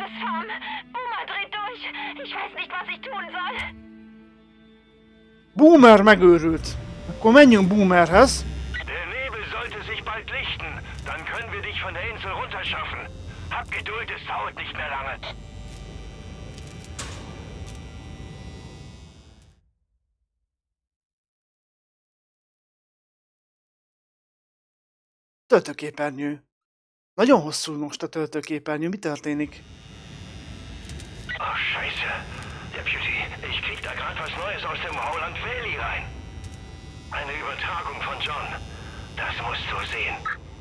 Boomer megőrült. Akkor menjünk Boomerhez. Der Nebel sollte sich bald lichten, dann können wir dich von der Insel runterschaffen. Hab Geduld, es dauert nicht mehr lange. Töltőképernyő. Nagyon hosszú most a töltőképernyő. Mi történik? Oh, Scheiße. Deputy, ich krieg da gerade was Neues aus dem Howland Valley rein. Eine Übertragung von John. Das musst du sehen.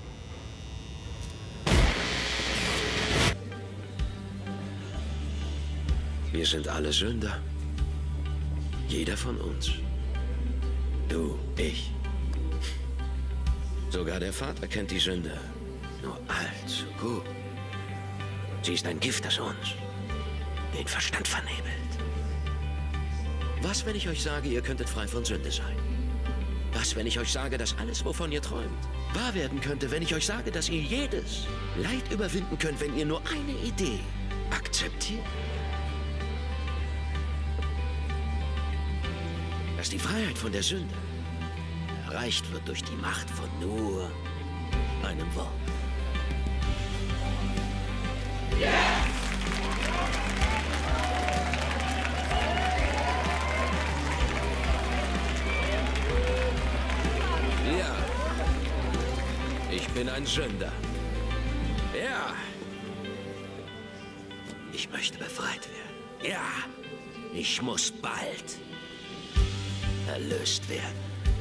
Wir sind alle Sünder. Jeder von uns. Du, ich. Sogar der Vater kennt die Sünde. Nur allzu gut. Sie ist ein Gift, das uns den Verstand vernebelt. Was, wenn ich euch sage, ihr könntet frei von Sünde sein? Was, wenn ich euch sage, dass alles, wovon ihr träumt, wahr werden könnte, wenn ich euch sage, dass ihr jedes Leid überwinden könnt, wenn ihr nur eine Idee akzeptiert? Dass die Freiheit von der Sünde erreicht wird durch die Macht von nur einem Wort. Yeah! Ja, ich bin ein Sünder. Ja. Ich möchte befreit werden. Ja, ich muss bald erlöst werden.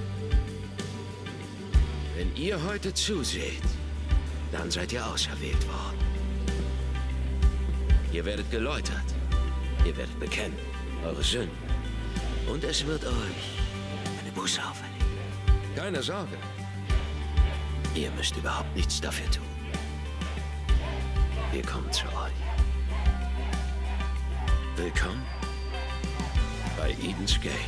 Wenn ihr heute zuseht, dann seid ihr auserwählt worden. Ihr werdet geläutert. Ihr werdet bekennen eure Sünden. Und es wird euch eine Buße auferlegen. Keine Sorge. Ihr müsst überhaupt nichts dafür tun. Wir kommen zu euch. Willkommen bei Eden's Gate.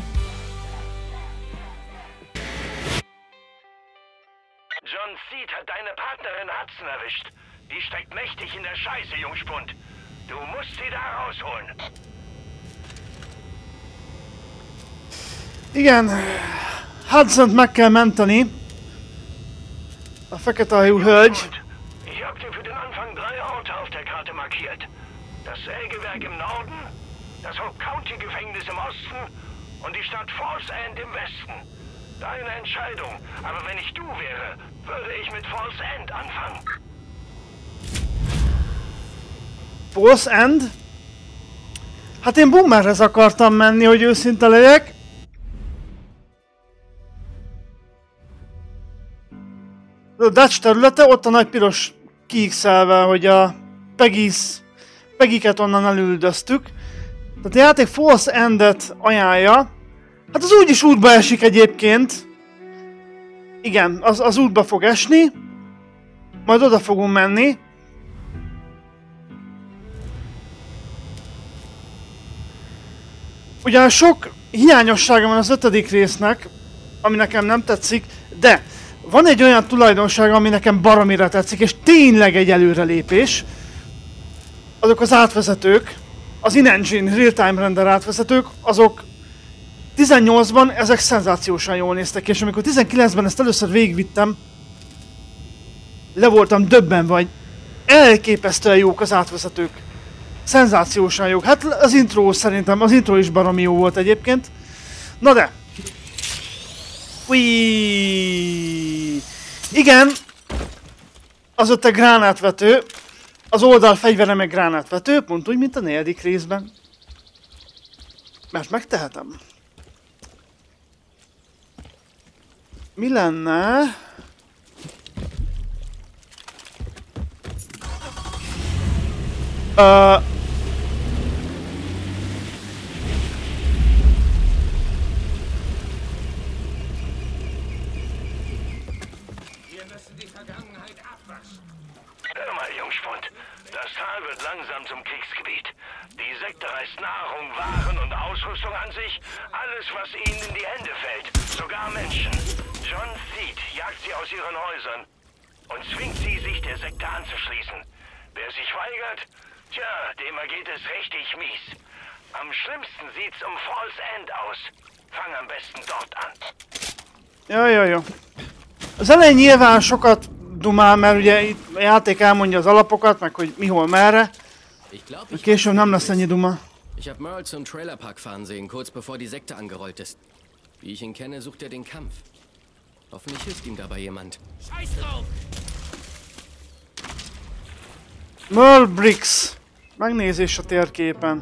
John Seed hat deine Partnerin Hudson erwischt. Die steckt mächtig in der Scheiße, Jungspund. Du musst sie da rausholen. Igen, Hudsont meg kell menteni. A fekete hajú hölgy. Ich habe dir für den Anfang drei Orte auf der Karte markiert. Das Sägewerk im Norden, das Hope County Gefängnis im Osten und die Stadt Falls End im Westen. Deine Entscheidung, aber wenn ich du wäre, würde ich mit Falls End anfangen. Falls End? Hát én Boomerhez akartam menni, hogy őszinte legyek. A Dutch területe, ott a nagy piros kiixelve, hogy a Peggy's, Peggyket onnan elüldöztük. Tehát a játék Falls Endet ajánlja. Hát az úgyis útba esik egyébként. Igen, az, az útba fog esni. Majd oda fogunk menni. Ugyan sok hiányossága van az ötödik résznek, ami nekem nem tetszik, de van egy olyan tulajdonság, ami nekem baromira tetszik, és tényleg egy előrelépés. Azok az átvezetők, az in-engine real-time render átvezetők, azok tizennyolcban ezek szenzációsan jól néztek ki, és amikor tizenkilencben ezt először végigvittem, le voltam döbbenve, vagy elképesztően jók az átvezetők. Szenzációsan jók. Hát az intro szerintem, az intro is baromi jó volt egyébként. Na de. Ui. Igen. Az ott a gránátvető. Az oldal fegyvere meg gránátvető, pont úgy, mint a negyedik részben. Mert megtehetem. Mi lenne? Uh, Hör mal, Jungspund. Das Tal wird langsam zum Kriegsgebiet. Die Sekte reißt Nahrung, Waren und Ausrüstung an sich. Alles, was ihnen in die Hände fällt. Sogar Menschen. John Seed jagt sie aus ihren Häusern und zwingt sie, sich der Sekte anzuschließen. Wer sich weigert, tja, dem ergeht es richtig mies. Am schlimmsten sieht's um Falls End aus. Fang am besten dort an. Jaj, jaj, jaj. Az elején nyilván sokat dumál, mert ugye itt a játék elmondja az alapokat, meg hogy mi hol merre. Később nem lesz ennyi duma. Ich habe Merle zum Trailerpark fahren sehen, kurz bevor die Sekte angerollt ist. Wie ich ihn kenne, sucht er den Kampf. Hoffentlich hilft ihm dabei jemand. Scheiß drauf! Merle Briggs. Megnézés a térképen.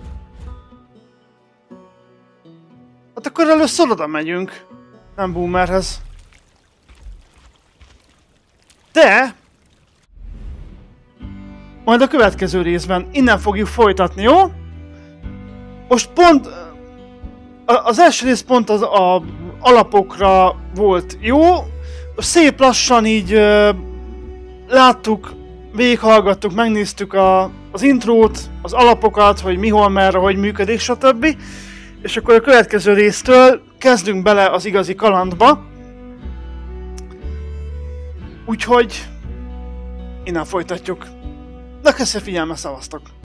Hát akkor először oda megyünk. Nem Boomerhez. De... majd a következő részben innen fogjuk folytatni, jó? Most pont... az első rész pont az a alapokra volt jó. Szép lassan így uh, láttuk, végighallgattuk, megnéztük a, az intrót, az alapokat, hogy mi hol merre, hogy működik, stb. És akkor a következő résztől kezdünk bele az igazi kalandba. Úgyhogy innen folytatjuk. De köszi a figyelmet, szavaztok!